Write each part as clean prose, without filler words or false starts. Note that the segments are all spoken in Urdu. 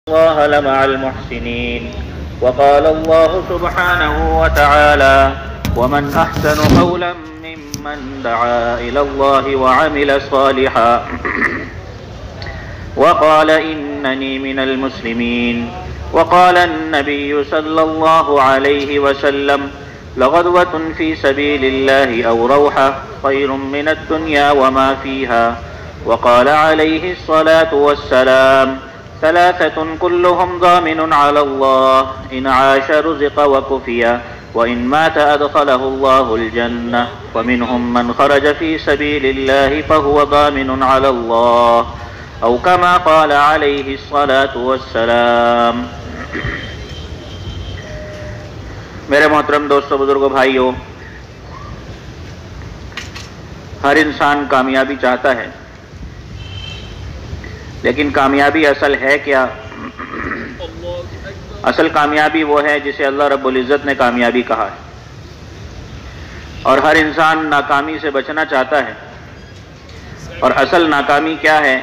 الله لمع المحسنين. وقال الله سبحانه وتعالى: ومن أحسن قولا ممن دعا إلى الله وعمل صالحا وقال إنني من المسلمين. وقال النبي صلى الله عليه وسلم: لغدوة في سبيل الله أو روحة خير من الدنيا وما فيها. وقال عليه الصلاة والسلام: ثلاثة كلهم ضامن على الله، إن عاش رزق وكفي، وإن مات أدخله الله الجنة. ومنهم من خرج في سبيل الله فهو ضامن على الله، أو كما قال عليه الصلاة والسلام. میرے محترم دوستو، بزرگوں، بھائیوں، ہر انسان کامیابی چاہتا ہے، لیکن کامیابی اصل ہے کیا؟ اصل کامیابی وہ ہے جسے اللہ رب العزت نے کامیابی کہا ہے، اور ہر انسان ناکامی سے بچنا چاہتا ہے. اور اصل ناکامی کیا ہے؟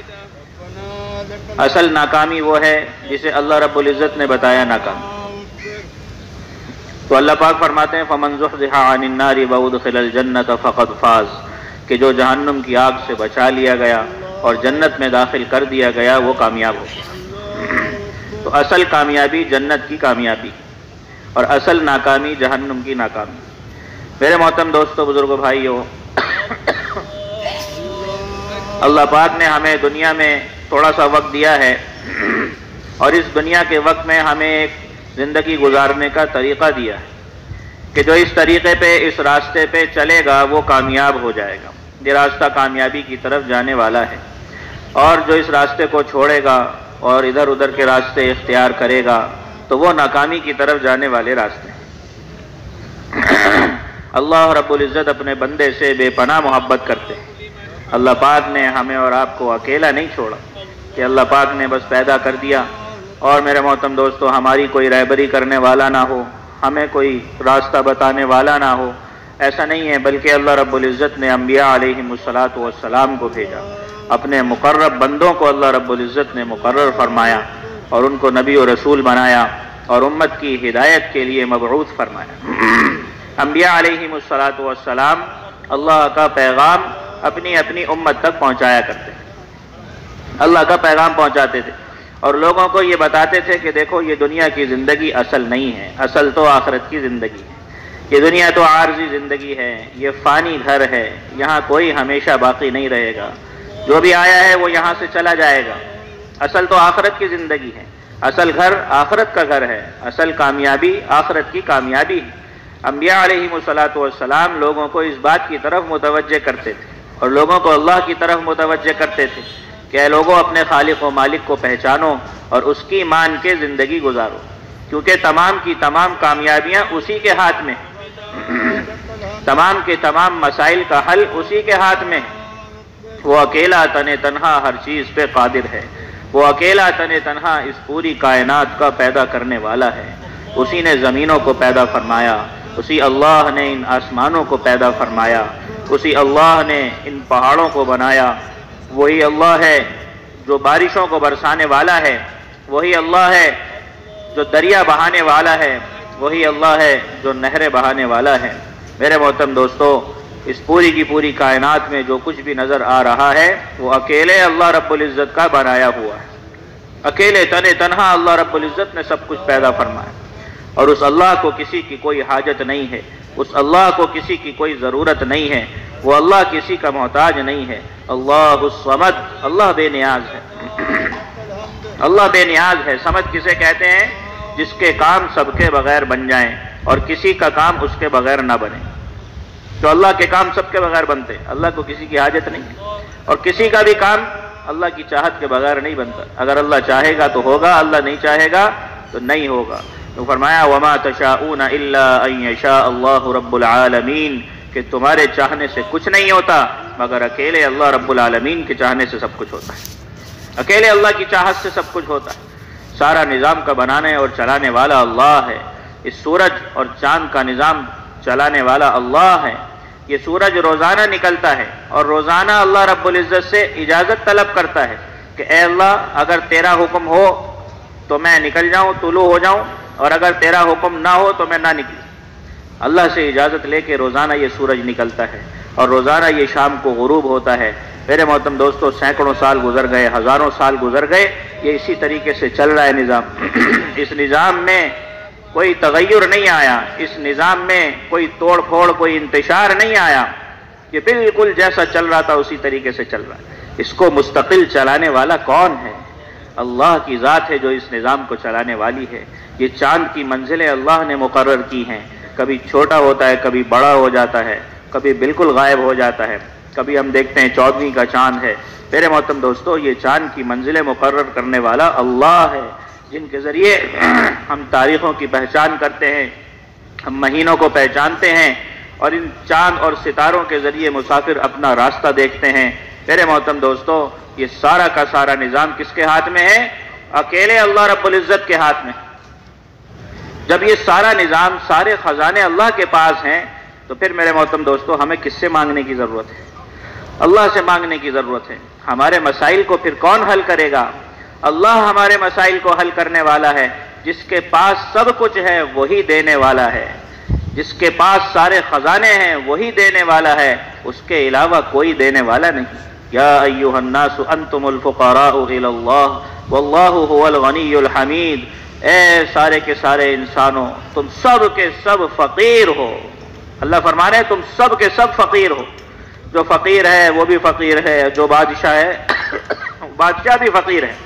اصل ناکامی وہ ہے جسے اللہ رب العزت نے بتایا ناکامی. تو اللہ پاک فرماتے ہیں: فَمَنْ زُحْزِحَ عَنِ النَّارِ وَأُدْخِلَ الْجَنَّةَ فَقَدْ فَازَ، کہ جو جہنم کی آگ سے بچا لیا گیا اور جنت میں داخل کر دیا گیا وہ کامیاب ہو گیا. تو اصل کامیابی جنت کی کامیابی، اور اصل ناکامی جہنم کی ناکامی. میرے محترم دوستو، بزرگوں، بھائیوں، اللہ پاک نے ہمیں دنیا میں تھوڑا سا وقت دیا ہے، اور اس دنیا کے وقت میں ہمیں ایک زندگی گزارنے کا طریقہ دیا ہے کہ جو اس طریقے پہ، اس راستے پہ چلے گا وہ کامیاب ہو جائے گا. یہ راستہ کامیابی کی طرف جانے والا ہے، اور جو اس راستے کو چھوڑے گا اور ادھر ادھر کے راستے اختیار کرے گا تو وہ ناکامی کی طرف جانے والے راستے ہیں. اللہ رب العزت اپنے بندے سے بے پناہ محبت کرتے ہیں. اللہ پاک نے ہمیں اور آپ کو اکیلا نہیں چھوڑا کہ اللہ پاک نے بس پیدا کر دیا اور میرے محترم دوستو ہماری کوئی رہبری کرنے والا نہ ہو، ہمیں کوئی راستہ بتانے والا نہ ہو. ایسا نہیں ہے، بلکہ اللہ رب العزت نے انبیاء علیہم الصلاۃ والسلام کو بھیجا. اپنے مقرب بندوں کو اللہ رب العزت نے مقرر فرمایا اور ان کو نبی و رسول بنایا اور امت کی ہدایت کے لیے مبعوث فرمایا. انبیاء علیہم الصلاۃ والسلام اللہ کا پیغام اپنی اپنی امت تک پہنچایا کرتے تھے. اللہ کا پیغام پہنچاتے تھے اور لوگوں کو یہ بتاتے تھے کہ دیکھو یہ دنیا کی زندگی اصل نہیں ہے، اصل تو آخرت کی زندگی ہے. یہ دنیا تو عارضی زندگی ہے، یہ فانی گھر ہے، یہاں کوئی ہمیشہ باقی نہیں رہے گا. جو بھی آیا ہے وہ یہاں سے چلا جائے گا. اصل تو آخرت کی زندگی ہے، اصل گھر آخرت کا گھر ہے، اصل کامیابی آخرت کی کامیابی ہے. انبیاء علیہم الصلاۃ والسلام لوگوں کو اس بات کی طرف متوجہ کرتے تھے اور لوگوں کو اللہ کی طرف متوجہ کرتے تھے کہ اے لوگوں اپنے خالق و مالک کو پہچانو اور اس کی مان کے زندگی گزارو، کیونکہ تمام کی تمام کامیابیاں اسی کے ہاتھ میں ہیں. تمام کے تمام مسائل کا حل اسی کے ہاتھ میں ہے. وہ اکیلا تن تنہا ہر چیز پہ قادر ہے. وہ اکیلا تن تنہا اس پوری کائنات کا پیدا کرنے والا ہے. اسی نے زمینوں کو پیدا فرمایا، اسی اللہ نے ان آسمانوں کو پیدا فرمایا، اسی اللہ نے ان پہاڑوں کو بنایا. وہی اللہ ہے جو بارشوں کو برسانے والا ہے، وہی اللہ ہے جو دریا بہانے والا ہے، وہی اللہ ہے جو نہریں بہانے والا ہے. میرے محترم دوستو، اس پوری کی پوری کائنات میں جو کچھ بھی نظر آ رہا ہے وہ اکیلے اللہ رب العزت کا بنایا ہوا ہے. اکیلے تن تنہا اللہ رب العزت نے سب کچھ پیدا فرمایا، اور اس اللہ کو کسی کی کوئی حاجت نہیں ہے، اس اللہ کو کسی کی کوئی ضرورت نہیں ہے. وہ اللہ کسی کا محتاج نہیں ہے. اللہ الصمد، اللہ بے نیاز ہے. اللہ بے نیاز ہے. سمد کسے کہتے ہیں؟ جس کے کام سب کے بغیر بن جائیں اور کسی کا کام اس کے بغیر نہ بنے. تو اللہ کے کام سب کے بغیر بنتے، اللہ کو کسی کی حاجت نہیں، اور کسی کا بھی کام اللہ کی چاہت کے بغیر نہیں بنتا. اگر اللہ چاہے گا تو ہوگا، اللہ نہیں چاہے گا تو نہیں ہوگا. تو فرمایا وَمَا تَشَاءُونَ إِلَّا أَن يَشَاءَ اللَّهُ رَبُّ الْعَالَمِينَ، کہ تمہارے چاہنے سے کچھ نہیں ہوتا مگر اکیلے اللہ رب العالمین کے چاہنے سے سب کچھ ہوتا ہے. اکیلے اللہ کی چاہت سے سب کچھ ہوتا ہے. سارا نظام کا بنانے اور چلانے والا اللہ ہے. اس سورج اور چاند کا نظام چلانے والا اللہ ہے. یہ سورج روزانہ نکلتا ہے اور روزانہ اللہ رب العزت سے اجازت طلب کرتا ہے کہ اے اللہ اگر تیرا حکم ہو تو میں نکل جاؤں، طلوع ہو جاؤں، اور اگر تیرا حکم نہ ہو تو میں نہ نکلوں۔ اللہ سے اجازت لے کے روزانہ یہ سورج نکلتا ہے اور روزانہ یہ شام کو غروب ہوتا ہے۔ میرے محترم دوستو، سینکڑوں سال گزر گئے، ہزاروں سال گزر گئے، یہ اسی طریقے سے چل رہا ہے نظام۔ اس نظام میں کوئی تغیر نہیں آیا، اس نظام میں کوئی توڑ پھوڑ، کوئی انتشار نہیں آیا، یہ بالکل جیسا چل رہا تھا اسی طریقے سے چل رہا ہے۔ اس کو مستقل چلانے والا کون ہے؟ اللہ کی ذات ہے جو اس نظام کو چلانے والی ہے۔ یہ چاند کی منزلیں اللہ نے مقرر کی ہیں، کبھی چھوٹا ہوتا ہے، کبھی بڑا ہو جاتا ہے، کبھی بالکل غائب ہو جاتا ہے، کبھی ہم دیکھتے ہیں 14ویں کا چاند ہے۔ میرے محترم دوستو، یہ چاند کی منزلیں مقرر کرنے والا اللہ ہے، جن کے ذریعے ہم تاریخوں کی پہچان کرتے ہیں، ہم مہینوں کو پہچانتے ہیں، اور ان چاند اور ستاروں کے ذریعے مسافر اپنا راستہ دیکھتے ہیں۔ میرے محترم دوستو، یہ سارا کا سارا نظام کس کے ہاتھ میں ہے؟ اکیلے اللہ رب العزت کے ہاتھ میں۔ جب یہ سارا نظام، سارے خزانے اللہ کے پاس ہیں، تو پھر میرے محترم دوستو ہمیں کس سے مانگنے کی ضرورت ہے؟ اللہ سے مانگنے کی ضرورت ہے۔ ہمارے مسائل کو پھر کون حل کرے گا؟ اللہ ہمارے مسائل کو حل کرنے والا ہے۔ جس کے پاس سب کچھ ہے وہی دینے والا ہے، جس کے پاس سارے خزانے ہیں وہی دینے والا ہے، اس کے علاوہ کوئی دینے والا نہیں۔ یا ایھا الناس انتم الفقراء الی اللہ واللہ هو الغنی الحمید۔ اے سارے کے سارے انسانوں، تم سب کے سب فقیر ہو۔ اللہ فرما رہے ہیں تم سب کے سب فقیر ہو۔ جو فقیر ہے وہ بھی فقیر ہے، جو بادشاہ ہے بادشاہ بھی فقیر ہے،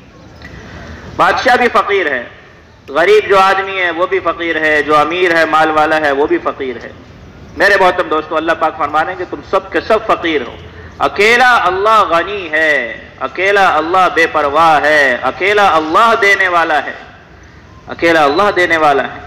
بادشاہ بھی فقیر ہے، غریب جو آدمی ہے وہ بھی فقیر ہے، جو امیر ہے، مال والا ہے، وہ بھی فقیر ہے۔ میرے محترم دوستو، اللہ پاک فرما رہے ہیں کہ تم سب کے سب فقیر ہو۔ اکیلا اللہ غنی ہے، اکیلا اللہ بے پرواہ ہے، اکیلا اللہ دینے والا ہے، اکیلا اللہ دینے والا ہے۔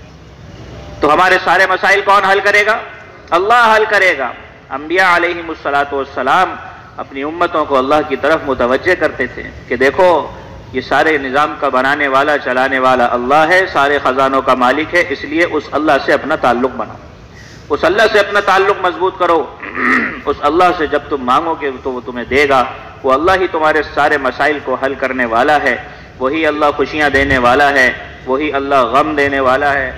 تو ہمارے سارے مسائل کون حل کرے گا؟ اللہ حل کرے گا۔ انبیاء علیہم السلام اپنی امتوں کو اللہ کی طرف متوجہ کرتے تھے کہ دیکھو، یہ سارے نظام کا بنانے والا، چلانے والا اللہ ہے، سارے خزانوں کا مالک ہے، اس لیے اس اللہ سے اپنا تعلق بناؤ، اس اللہ سے اپنا تعلق مضبوط کرو۔ اس اللہ سے جب تم مانگو گے تو وہ تمہیں دے گا۔ وہ اللہ ہی تمہارے سارے مسائل کو حل کرنے والا ہے، وہی اللہ خوشیاں دینے والا ہے، وہی اللہ غم دینے والا ہے،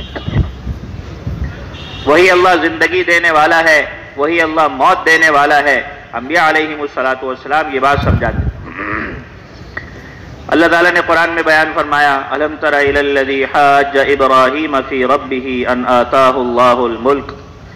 وہی اللہ زندگی دینے والا ہے، وہی اللہ موت دینے والا ہے۔ انبیاء علیہم السلام یہ بات سمجھاتے ہیں۔ اللہ تعالیٰ نے قرآن میں بیان فرمایا، الم تر الی الذی حاج ابراہیم فی ربہ ان آتاہ اللہ الملک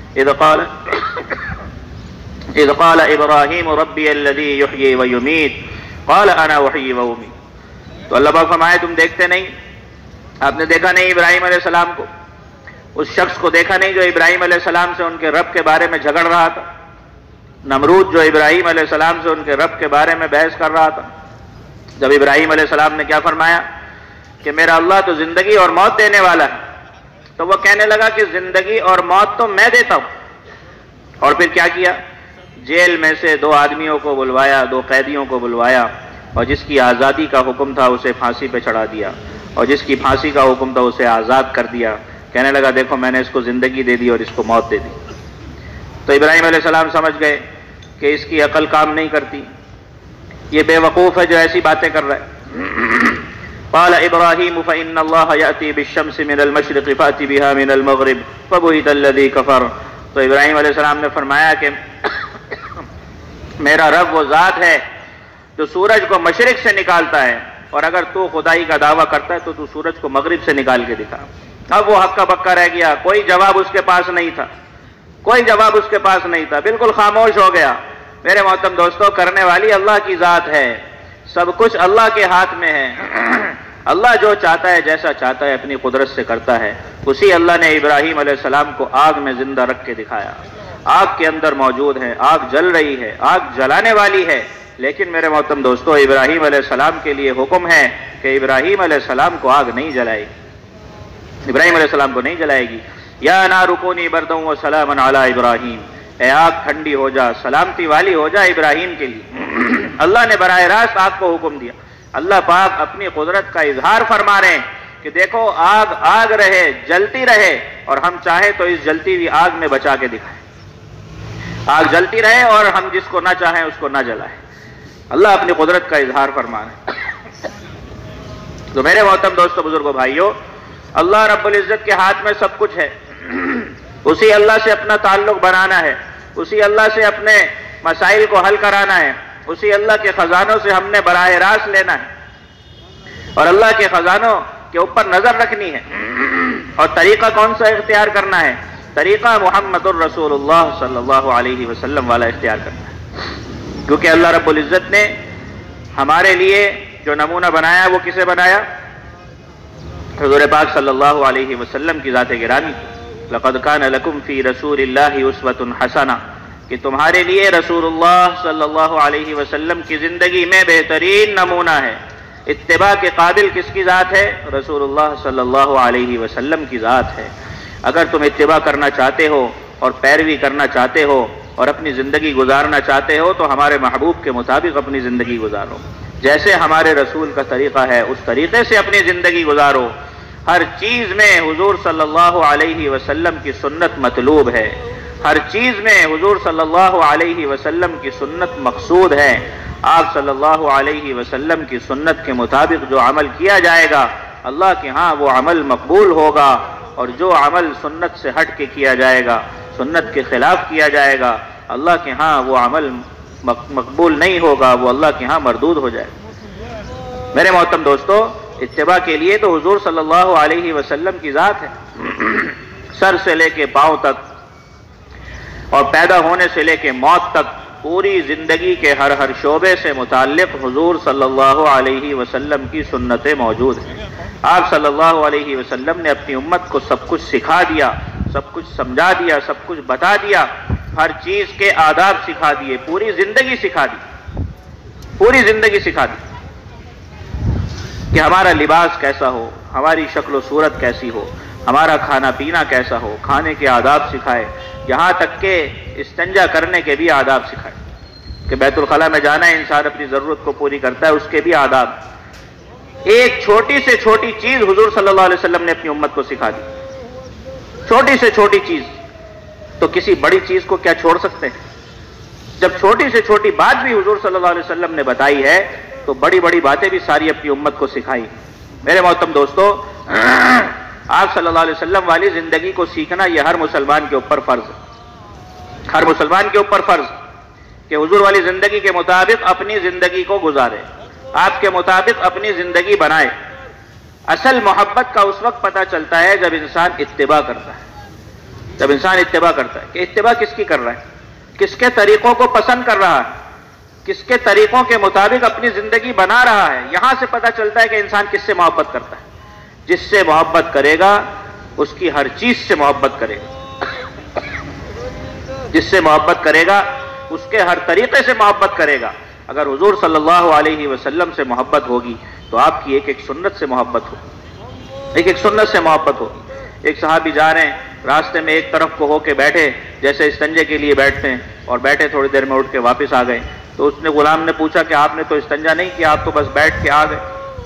اذ قال ابراہیم ربی الذی یحیی ویمیت قال انا احیی وامیت۔ تو اللہ پاک فرمایا تم دیکھتے نہیں، آپ نے دیکھا نہیں ابراہیم علیہ السلام کو، اس شخص کو دیکھا نہیں جو ابراہیم علیہ السلام سے ان کے رب کے بارے میں جھگڑ رہا تھا، نمرود جو ابراہیم علیہ السلام سے ان کے رب کے بارے میں بحث کر رہا تھا۔ جب ابراہیم علیہ السلام نے کیا فرمایا کہ میرا اللہ تو زندگی اور موت دینے والا ہے، تو وہ کہنے لگا کہ زندگی اور موت تو میں دیتا ہوں۔ اور پھر کیا کیا؟ جیل میں سے 2 آدمیوں کو بلوایا، 2 قیدیوں کو بلوایا، اور جس کی آزادی کا حکم تھا اسے پھانسی پہ چڑھا دیا، اور جس کی پھانسی کا حکم تھا اسے آزاد کر دیا۔ کہنے لگا دیکھو میں نے اس کو زندگی دے دی اور اس کو موت دے دی۔ تو ابراہیم علیہ السلام سمجھ گئے کہ اس کی عقل کام نہیں کرتی، یہ بے وقوف ہے جو ایسی باتیں کر رہا ہے۔ قال ابراہیم فإن اللہ یأتی بالشمس من المشرق فأتی بها من المغرب فبہت الذی کفر۔ تو ابراہیم علیہ السلام نے فرمایا کہ میرا رب وہ ذات ہے جو سورج کو مشرق سے نکالتا ہے، اور اگر تو خدائی کا دعویٰ کرتا ہے تو سورج کو مغرب سے نکال کے دکھا۔ اب وہ ہکا بکا رہ گیا، کوئی جواب اس کے پاس نہیں تھا، کوئی جواب اس کے پاس نہیں تھا، بالکل خاموش ہو گیا۔ میرے محترم دوستو، کرنے والی اللہ کی ذات ہے، سب کچھ اللہ کے ہاتھ میں ہے۔ اللہ جو چاہتا ہے، جیسا چاہتا ہے، اپنی قدرت سے کرتا ہے۔ اسی اللہ نے ابراہیم علیہ السلام کو آگ میں زندہ رکھ کے دکھایا، آگ کے اندر موجود ہے، آگ جل رہی ہے، آگ جلانے والی ہے، لیکن میرے محترم دوستو ابراہیم علیہ السلام کے لیے حکم ہے کہ ابراہیم علیہ السلام کو آگ نہیں جلائے گی، ابراہیم علیہ السلام کو نہیں جلائے گی۔ یا نار کونی بردا وسلاما علی ابراہیم، اے آگ ٹھنڈی ہو جا، سلامتی والی ہو جا ابراہیم کے لیے۔ اللہ نے براہ راست آگ کو حکم دیا۔ اللہ پاک اپنی قدرت کا اظہار فرما رہے ہیں کہ دیکھو آگ آگ رہے، جلتی رہے، اور ہم چاہیں تو اس جلتی ہوئی آگ میں بچا کے دکھائیں، آگ جلتی رہے اور ہم جس کو نہ چاہیں اس کو نہ جلائیں۔ اللہ اپنی قدرت کا اظہار فرما رہے ہیں۔ تو میرے محترم دوستو بزرگوں بھائیوں، اللہ رب العزت کے ہاتھ میں سب کچھ ہے، اسی اللہ سے اپنا تعلق بنانا ہے، اسی اللہ سے اپنے مسائل کو حل کرانا ہے، اسی اللہ کے خزانوں سے ہم نے براہ راست لینا ہے اور اللہ کے خزانوں کے اوپر نظر رکھنی ہے۔ اور طریقہ کون سا اختیار کرنا ہے؟ طریقہ محمد الرسول اللہ صلی اللہ علیہ وسلم والا اختیار کرنا ہے، کیونکہ اللہ رب العزت نے ہمارے لیے جو نمونہ بنایا وہ کسے بنایا؟ حضور پاک صلی اللہ علیہ وسلم کی ذات گرامی۔ لقد کان لکم فی رسول اللہ اسوۃ حسنہ، کہ تمہارے لیے رسول اللہ صلی اللہ علیہ وسلم کی زندگی میں بہترین نمونہ ہے۔ اتباع کے قابل کس کی ذات ہے؟ رسول اللہ صلی اللہ علیہ وسلم کی ذات ہے۔ اگر تم اتباع کرنا چاہتے ہو اور پیروی کرنا چاہتے ہو اور اپنی زندگی گزارنا چاہتے ہو تو ہمارے محبوب کے مطابق اپنی زندگی گزارو، جیسے ہمارے رسول کا طریقہ ہے اس طریقے سے اپنی زندگی گزارو۔ ہر چیز میں حضور صلی اللہ علیہ وسلم کی سنت مطلوب ہے، ہر چیز میں حضور صلی اللہ علیہ وسلم کی سنت مقصود ہے۔ آپ صلی اللہ علیہ وسلم کی سنت کے مطابق جو عمل کیا جائے گا اللہ کے ہاں وہ عمل مقبول ہوگا، اور جو عمل سنت سے ہٹ کے کیا جائے گا، سنت کے خلاف کیا جائے گا، اللہ کے ہاں وہ عمل مقبول نہیں ہوگا، وہ اللہ کے ہاں مردود ہو جائے گا۔ میرے محترم دوستو، اتباع کے لیے تو حضور صلی اللہ علیہ وسلم کی ذات ہے، سر سے لے کے پاؤں تک اور پیدا ہونے سے لے کے موت تک پوری زندگی کے ہر شعبے سے متعلق حضور صلی اللہ علیہ وسلم کی سنتیں موجود ہیں۔ آپ صلی اللہ علیہ وسلم نے اپنی امت کو سب کچھ سکھا دیا، سب کچھ سمجھا دیا، سب کچھ بتا دیا، ہر چیز کے آداب سکھا دیے، پوری زندگی سکھا دی، پوری زندگی سکھا دی کہ ہمارا لباس کیسا ہو، ہماری شکل و صورت کیسی ہو، ہمارا کھانا پینا کیسا ہو، کھانے کے آداب سکھائے، یہاں تک کہ استنجا کرنے کے بھی آداب سکھائے کہ بیت الخلاء میں جانا ہے، انسان اپنی ضرورت کو پوری کرتا ہے، اس کے بھی آداب۔ ایک چھوٹی سے چھوٹی چیز حضور صلی اللہ علیہ وسلم نے اپنی امت کو سکھا دی، چھوٹی سے چھوٹی چیز، تو کسی بڑی چیز کو کیا چھوڑ سکتے ہیں؟ جب چھوٹی سے چھوٹی بات بھی حضور صلی اللہ علیہ وسلم نے بتائی ہے تو بڑی بڑی باتیں بھی ساری اپنی امت کو سکھائی۔ میرے محترم دوستو، آپ صلی اللہ علیہ وسلم والی زندگی کو سیکھنا یہ ہر مسلمان کے اوپر فرض ہے، ہر مسلمان کے اوپر فرض کہ حضور والی زندگی کے مطابق اپنی زندگی کو گزارے، آپ کے مطابق اپنی زندگی بنائے۔ اصل محبت کا اس وقت پتہ چلتا ہے جب انسان اتباع کرتا ہے، جب انسان اتباع کرتا ہے کہ اتباع کس کی کر رہا ہے، کس کے طریقوں کو پسند کر رہا ہے، کس کے طریقوں کے مطابق اپنی زندگی بنا رہا ہے۔ یہاں سے پتہ چلتا ہے کہ انسان کس سے محبت کرتا ہے۔ جس سے محبت کرے گا اس کی ہر چیز سے محبت کرے گا، جس سے محبت کرے گا اس کے ہر طریقے سے محبت کرے گا۔ اگر حضور صلی اللہ علیہ وسلم سے محبت ہوگی تو آپ کی ایک ایک سنت سے محبت ہوگی، ایک ایک سنت سے محبت ہوگی۔ ایک صحابی جا رہے ہیں، راستے میں ایک طرف کو ہو کے بیٹھے، جیسے استنجے کے لیے بیٹھتے ہیں، اور بیٹھے تھوڑی دیر میں اٹھ کے واپس آ گئے، تو اس نے غلام نے پوچھا کہ آپ نے تو استنجا نہیں کیا، آپ تو بس بیٹھ کے آ گئے۔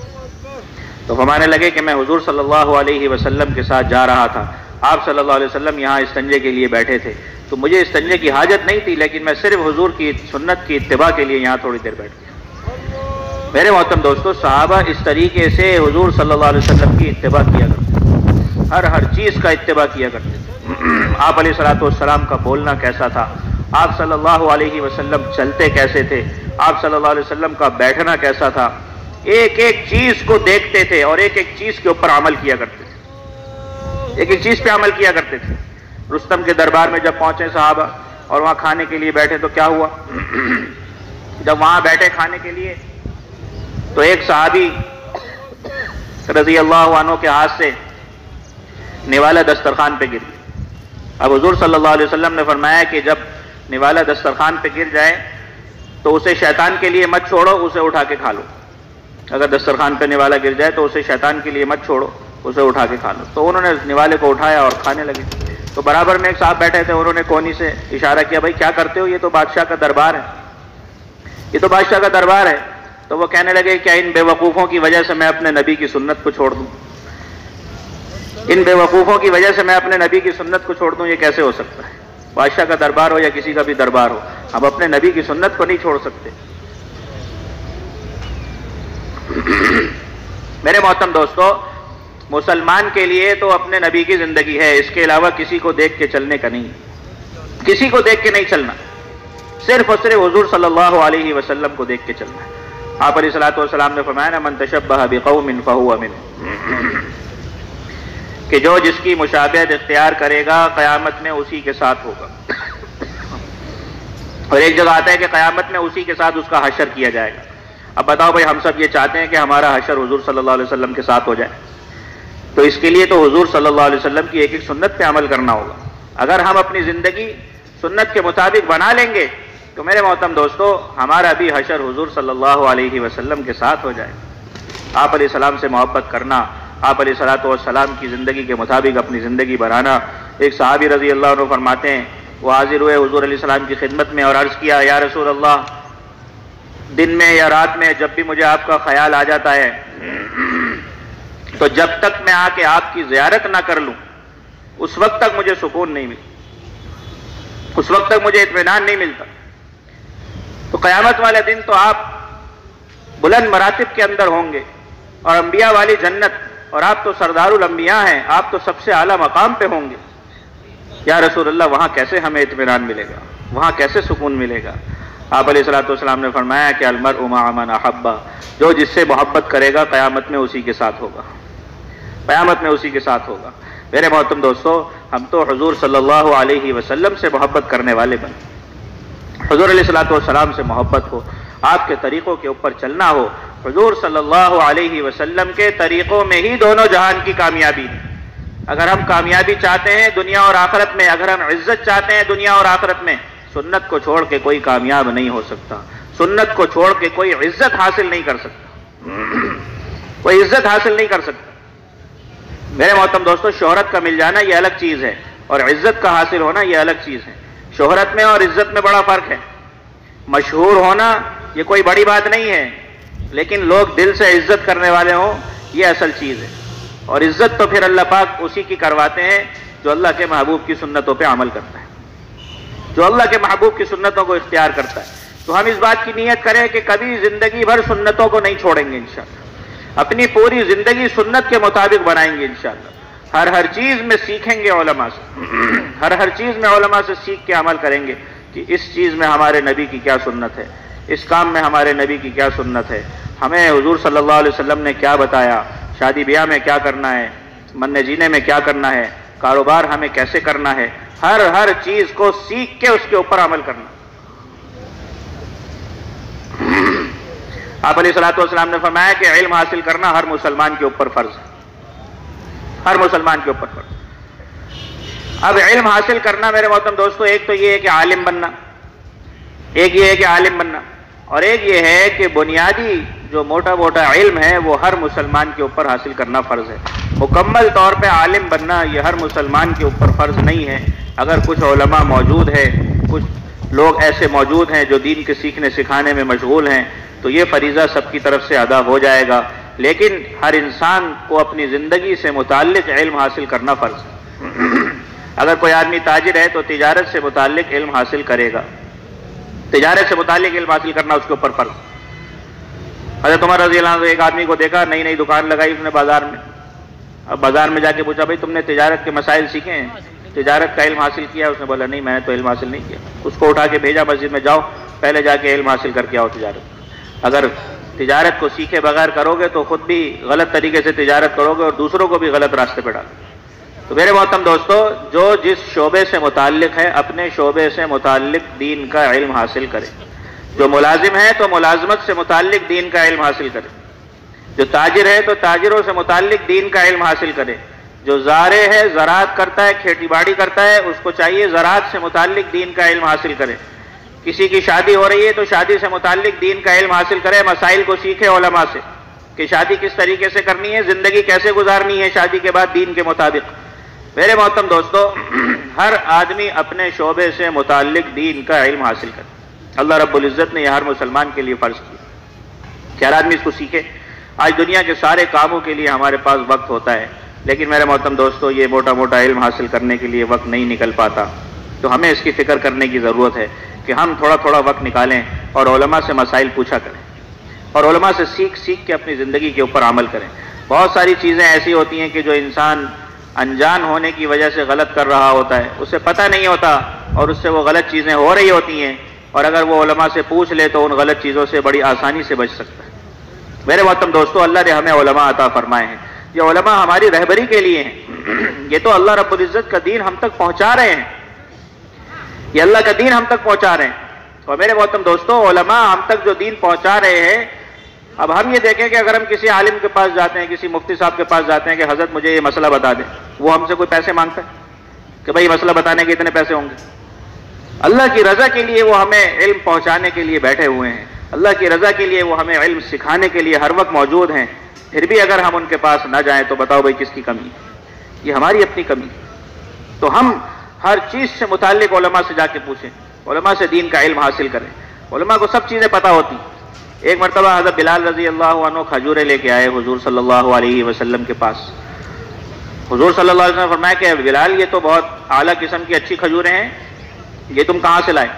تو فرمانے لگے کہ میں حضور صلی اللہ علیہ وسلم کے ساتھ جا رہا تھا، آپ صلی اللہ علیہ وسلم یہاں استنجے کے لیے بیٹھے تھے، تو مجھے استنجے کی حاجت نہیں تھی، لیکن میں صرف حضور کی سنت کی اتباع کے لیے یہاں تھوڑی دیر بیٹھ گیا۔ میرے محترم دوستو، صحابہ اس طریقے سے حضور صلی اللہ علیہ وسلم کی اتباع کیا کرتے تھے، ہر چیز کا اتباع کیا کرتے تھے۔ آپ علیہ الصلوۃ والسلام کا بولنا کیسا تھا، آپ صلی اللہ علیہ وسلم چلتے کیسے تھے، آپ صلی اللہ علیہ وسلم کا بیٹھنا کیسا تھا، ایک ایک چیز کو دیکھتے تھے اور ایک ایک چیز کے اوپر عمل کیا کرتے تھے، ایک ایک چیز پہ عمل کیا کرتے تھے۔ رستم کے دربار میں جب پہنچے صحابہ اور وہاں کھانے کے لیے بیٹھے تو کیا ہوا؟ جب وہاں بیٹھے کھانے کے لیے تو ایک صحابی رضی اللہ عنہ کے ہاتھ سے نوالا دسترخوان پہ گر گیا۔ اب حضور صلی اللہ علیہ وسلم نے فرمایا کہ جب نوالا دسترخوان پہ گر جائے تو اسے شیطان کے لیے مت چھوڑو، اسے اٹھا کے کھا لو۔ اگر دسترخوان پہ نوالا گر جائے تو اسے شیطان کے لیے مت چھوڑو، اسے اٹھا کے کھا لو۔ تو انہوں نے نوالے کو اٹھایا اور کھانے لگے۔ تو برابر میں ایک صاحب بیٹھے تھے، انہوں نے کونی سے اشارہ کیا، بھائی کیا کرتے ہو، یہ تو بادشاہ کا دربار ہے، یہ تو بادشاہ کا دربار ہے۔ تو وہ کہنے لگے کیا ان بے وقوفوں کی وجہ سے میں اپنے نبی کی سنت کو چھوڑ دوں، ان بے وقوفوں کی وجہ سے میں اپنے نبی کی سنت کو چھوڑ دوں، یہ کیسے ہو سکتا ہے؟ بادشاہ کا دربار ہو یا کسی کا بھی دربار ہو، ہم اپنے نبی کی سنت کو نہیں چھوڑ سکتے۔ میرے محترم دوستو، مسلمان کے لیے تو اپنے نبی کی زندگی ہے، اس کے علاوہ کسی کو دیکھ کے چلنے کا نہیں، کسی کو دیکھ کے نہیں چلنا، صرف اور صرف حضور صلی اللہ علیہ وسلم کو دیکھ کے چلنا ہے۔ آپ علیہ الصلوۃ والسلام نے فرمایا من تشبہ بقوم فہو منہم، کہ جو جس کی مشابہت اختیار کرے گا قیامت میں اسی کے ساتھ ہوگا۔ اور ایک جگہ آتا ہے کہ قیامت میں اسی کے ساتھ اس کا حشر کیا جائے گا۔ اب بتاؤ بھائی، ہم سب یہ چاہتے ہیں کہ ہمارا حشر حضور صلی اللہ علیہ وسلم کے ساتھ ہو جائے، تو اس کے لیے تو حضور صلی اللہ علیہ وسلم کی ایک ایک سنت پہ عمل کرنا ہوگا۔ اگر ہم اپنی زندگی سنت کے مطابق بنا لیں گے تو میرے محترم دوستو، ہمارا بھی حشر حضور صلی اللہ علیہ وسلم کے ساتھ ہو جائے۔ آپ علیہ السلام سے محبت کرنا، آپ علیہ الصلوۃ والسلام کی زندگی کے مطابق اپنی زندگی بنانا۔ ایک صحابی رضی اللہ عنہ فرماتے ہیں، وہ حاضر ہوئے حضور علیہ السلام کی خدمت میں اور عرض کیا، یا رسول اللہ، دن میں یا رات میں جب بھی مجھے آپ کا خیال آ جاتا ہے تو جب تک میں آ کے آپ کی زیارت نہ کر لوں اس وقت تک مجھے سکون نہیں ملتا، اس وقت تک مجھے اطمینان نہیں ملتا۔ تو قیامت والے دن تو آپ بلند مراتب کے اندر ہوں گے اور انبیاء والی جنت، اور آپ تو سردار الانبیاء ہیں، آپ تو سب سے اعلیٰ مقام پہ ہوں گے۔ یا رسول اللہ، وہاں کیسے ہمیں اطمینان ملے گا، وہاں کیسے سکون ملے گا؟ آپ علیہ الصلوۃ والسلام نے فرمایا کہ المرء مع من احب، جو جس سے محبت کرے گا قیامت میں اسی کے ساتھ ہوگا، قیامت میں اسی کے ساتھ ہوگا۔ میرے محترم دوستو، ہم تو حضور صلی اللہ علیہ وسلم سے محبت کرنے والے بنے، حضور علیہ الصلوۃ والسلام سے محبت ہو، آپ کے طریقوں کے اوپر چلنا ہو۔ حضور صلی اللہ علیہ وسلم کے طریقوں میں ہی دونوں جہان کی کامیابی ہے۔ اگر ہم کامیابی چاہتے ہیں دنیا اور آخرت میں، اگر ہم عزت چاہتے ہیں دنیا اور آخرت میں، سنت کو چھوڑ کے کوئی کامیاب نہیں ہو سکتا، سنت کو چھوڑ کے کوئی عزت حاصل نہیں کر سکتا، کوئی عزت حاصل نہیں کر سکتا۔ میرے محترم دوستو، شہرت کا مل جانا یہ الگ چیز ہے اور عزت کا حاصل ہونا یہ الگ چیز ہے۔ شہرت میں اور عزت میں بڑا فرق ہے۔ مشہور ہونا یہ کوئی بڑی بات نہیں ہے، لیکن لوگ دل سے عزت کرنے والے ہوں یہ اصل چیز ہے۔ اور عزت تو پھر اللہ پاک اسی کی کرواتے ہیں جو اللہ کے محبوب کی سنتوں پہ عمل کرتا ہے، جو اللہ کے محبوب کی سنتوں کو اختیار کرتا ہے۔ تو ہم اس بات کی نیت کریں کہ کبھی زندگی بھر سنتوں کو نہیں چھوڑیں گے انشاءاللہ، اپنی پوری زندگی سنت کے مطابق بنائیں گے انشاءاللہ۔ ہر چیز میں سیکھیں گے علماء سے، ہر چیز میں علماء سے سیکھ کے عمل کریں گے کہ اس چیز میں ہمارے نبی کی کیا سنت ہے، اس کام میں ہمارے نبی کی کیا سنت ہے، ہمیں حضور صلی اللہ علیہ وسلم نے کیا بتایا، شادی بیاہ میں کیا کرنا ہے، مرنے جینے میں کیا کرنا ہے، کاروبار ہمیں کیسے کرنا ہے، ہر چیز کو سیکھ کے اس کے اوپر عمل کرنا۔ آپ علیہ الصلوۃ والسلام نے فرمایا کہ علم حاصل کرنا ہر مسلمان کے اوپر فرض ہے، ہر مسلمان کے اوپر فرض۔ اب علم حاصل کرنا میرے محترم دوستو، ایک تو یہ ہے کہ عالم بننا، ایک یہ ہے کہ عالم بننا، اور ایک یہ ہے کہ بنیادی جو موٹا موٹا علم ہے وہ ہر مسلمان کے اوپر حاصل کرنا فرض ہے۔ مکمل طور پہ عالم بننا یہ ہر مسلمان کے اوپر فرض نہیں ہے۔ اگر کچھ علماء موجود ہیں، کچھ لوگ ایسے موجود ہیں جو دین کے سیکھنے سکھانے میں مشغول ہیں، تو یہ فریضہ سب کی طرف سے ادا ہو جائے گا، لیکن ہر انسان کو اپنی زندگی سے متعلق علم حاصل کرنا فرض ہے۔ اگر کوئی آدمی تاجر ہے تو تجارت سے متعلق علم حاصل کرے گا، تجارت سے متعلق علم حاصل کرنا اس کے اوپر فرض۔ حضرت عمر رضی اللہ عنہ ایک آدمی کو دیکھا، نئی نئی دکان لگائی اس نے بازار میں، اب بازار میں جا کے پوچھا بھائی تم نے تجارت کے مسائل سیکھے ہیں، تجارت کا علم حاصل کیا؟ اس نے بولا نہیں، میں نے تو علم حاصل نہیں کیا۔ اس کو اٹھا کے بھیجا مسجد میں، جاؤ پہلے جا کے علم حاصل کر کے آؤ تجارت۔ اگر تجارت کو سیکھے بغیر کرو گے تو خود بھی غلط طریقے سے تجارت کرو گے اور دوسروں کو بھی غلط راستے پہ ڈالو۔ تو میرے محترم دوستو، جو جس شعبے سے متعلق ہے اپنے شعبے سے متعلق دین کا علم حاصل کرے۔ جو ملازم ہے تو ملازمت سے متعلق دین کا علم حاصل کرے، جو تاجر ہے تو تاجروں سے متعلق دین کا علم حاصل کرے، جو زارع ہے زراعت کرتا ہے کھیتی باڑی کرتا ہے اس کو چاہیے زراعت سے متعلق دین کا علم حاصل کرے۔ کسی کی شادی ہو رہی ہے تو شادی سے متعلق دین کا علم حاصل کرے، مسائل کو سیکھے علماء سے کہ شادی کس طریقے سے کرنی ہے، زندگی کیسے گزارنی ہے شادی کے بعد دین کے مطابق۔ میرے محترم دوستو، ہر آدمی اپنے شعبے سے متعلق دین کا علم حاصل کرے۔ اللہ رب العزت نے یہ ہر مسلمان کے لیے فرض کیا کہ ہر آدمی اس کو سیکھے۔ آج دنیا کے سارے کاموں کے لیے ہمارے پاس وقت ہوتا ہے، لیکن میرے محترم دوستو یہ موٹا موٹا علم حاصل کرنے کے لیے وقت نہیں نکل پاتا۔ تو ہمیں اس کی فکر کرنے کی ضرورت ہے کہ ہم تھوڑا تھوڑا وقت نکالیں اور علماء سے مسائل پوچھا کریں اور علماء سے سیکھ کے اپنی زندگی کے اوپر عمل کریں۔ بہت ساری چیزیں ایسی ہوتی ہیں کہ جو انسان انجان ہونے کی وجہ سے غلط کر رہا ہوتا ہے، اسے پتہ نہیں ہوتا اور اس سے وہ غلط چیزیں ہو رہی ہوتی ہیں، اور اگر وہ علماء سے پوچھ لے تو ان غلط چیزوں سے بڑی آسانی سے بچ سکتا ہے۔ میرے محترم دوستو، اللہ نے ہمیں علماء عطا فرمائے ہیں، یہ علماء ہماری رہبری کے لیے ہیں، یہ تو اللہ رب العزت کا دین ہم تک پہنچا رہے ہیں، یہ اللہ کا دین ہم تک پہنچا رہے ہیں۔ اور میرے محترم دوستو، علماء ہم تک جو دین پہنچا رہے ہیں، اب ہم یہ دیکھیں کہ اگر ہم کسی عالم کے پاس جاتے ہیں، کسی مفتی صاحب کے پاس جاتے ہیں کہ حضرت مجھے یہ مسئلہ بتا دیں، وہ ہم سے کوئی پیسے مانگتا ہے کہ بھائی مسئلہ بتانے کے اتنے پیسے ہوں گے؟ اللہ کی رضا کے لیے وہ ہمیں علم پہنچانے کے لیے بیٹھے ہوئے ہیں، اللہ کی رضا کے لیے وہ ہمیں علم سکھانے کے لیے ہر وقت موجود ہیں، پھر بھی اگر ہم ان کے پاس نہ جائیں تو بتاؤ بھائی کس کی کمی ہے؟ یہ ہماری اپنی کمی ہے۔ تو ہم ہر چیز سے متعلق علماء سے جا کے پوچھیں، علماء سے دین کا علم حاصل کریں، علماء کو سب چیزیں پتہ ہوتی۔ ایک مرتبہ حضرت بلال رضی اللہ عنہ کھجوریں لے کے آئے حضور صلی اللہ علیہ وسلم کے پاس۔ حضور صلی اللہ علیہ وسلم نے فرمایا کہ بلال یہ تو بہت اعلیٰ قسم کی اچھی کھجوریں ہیں، یہ تم کہاں سے لائے؟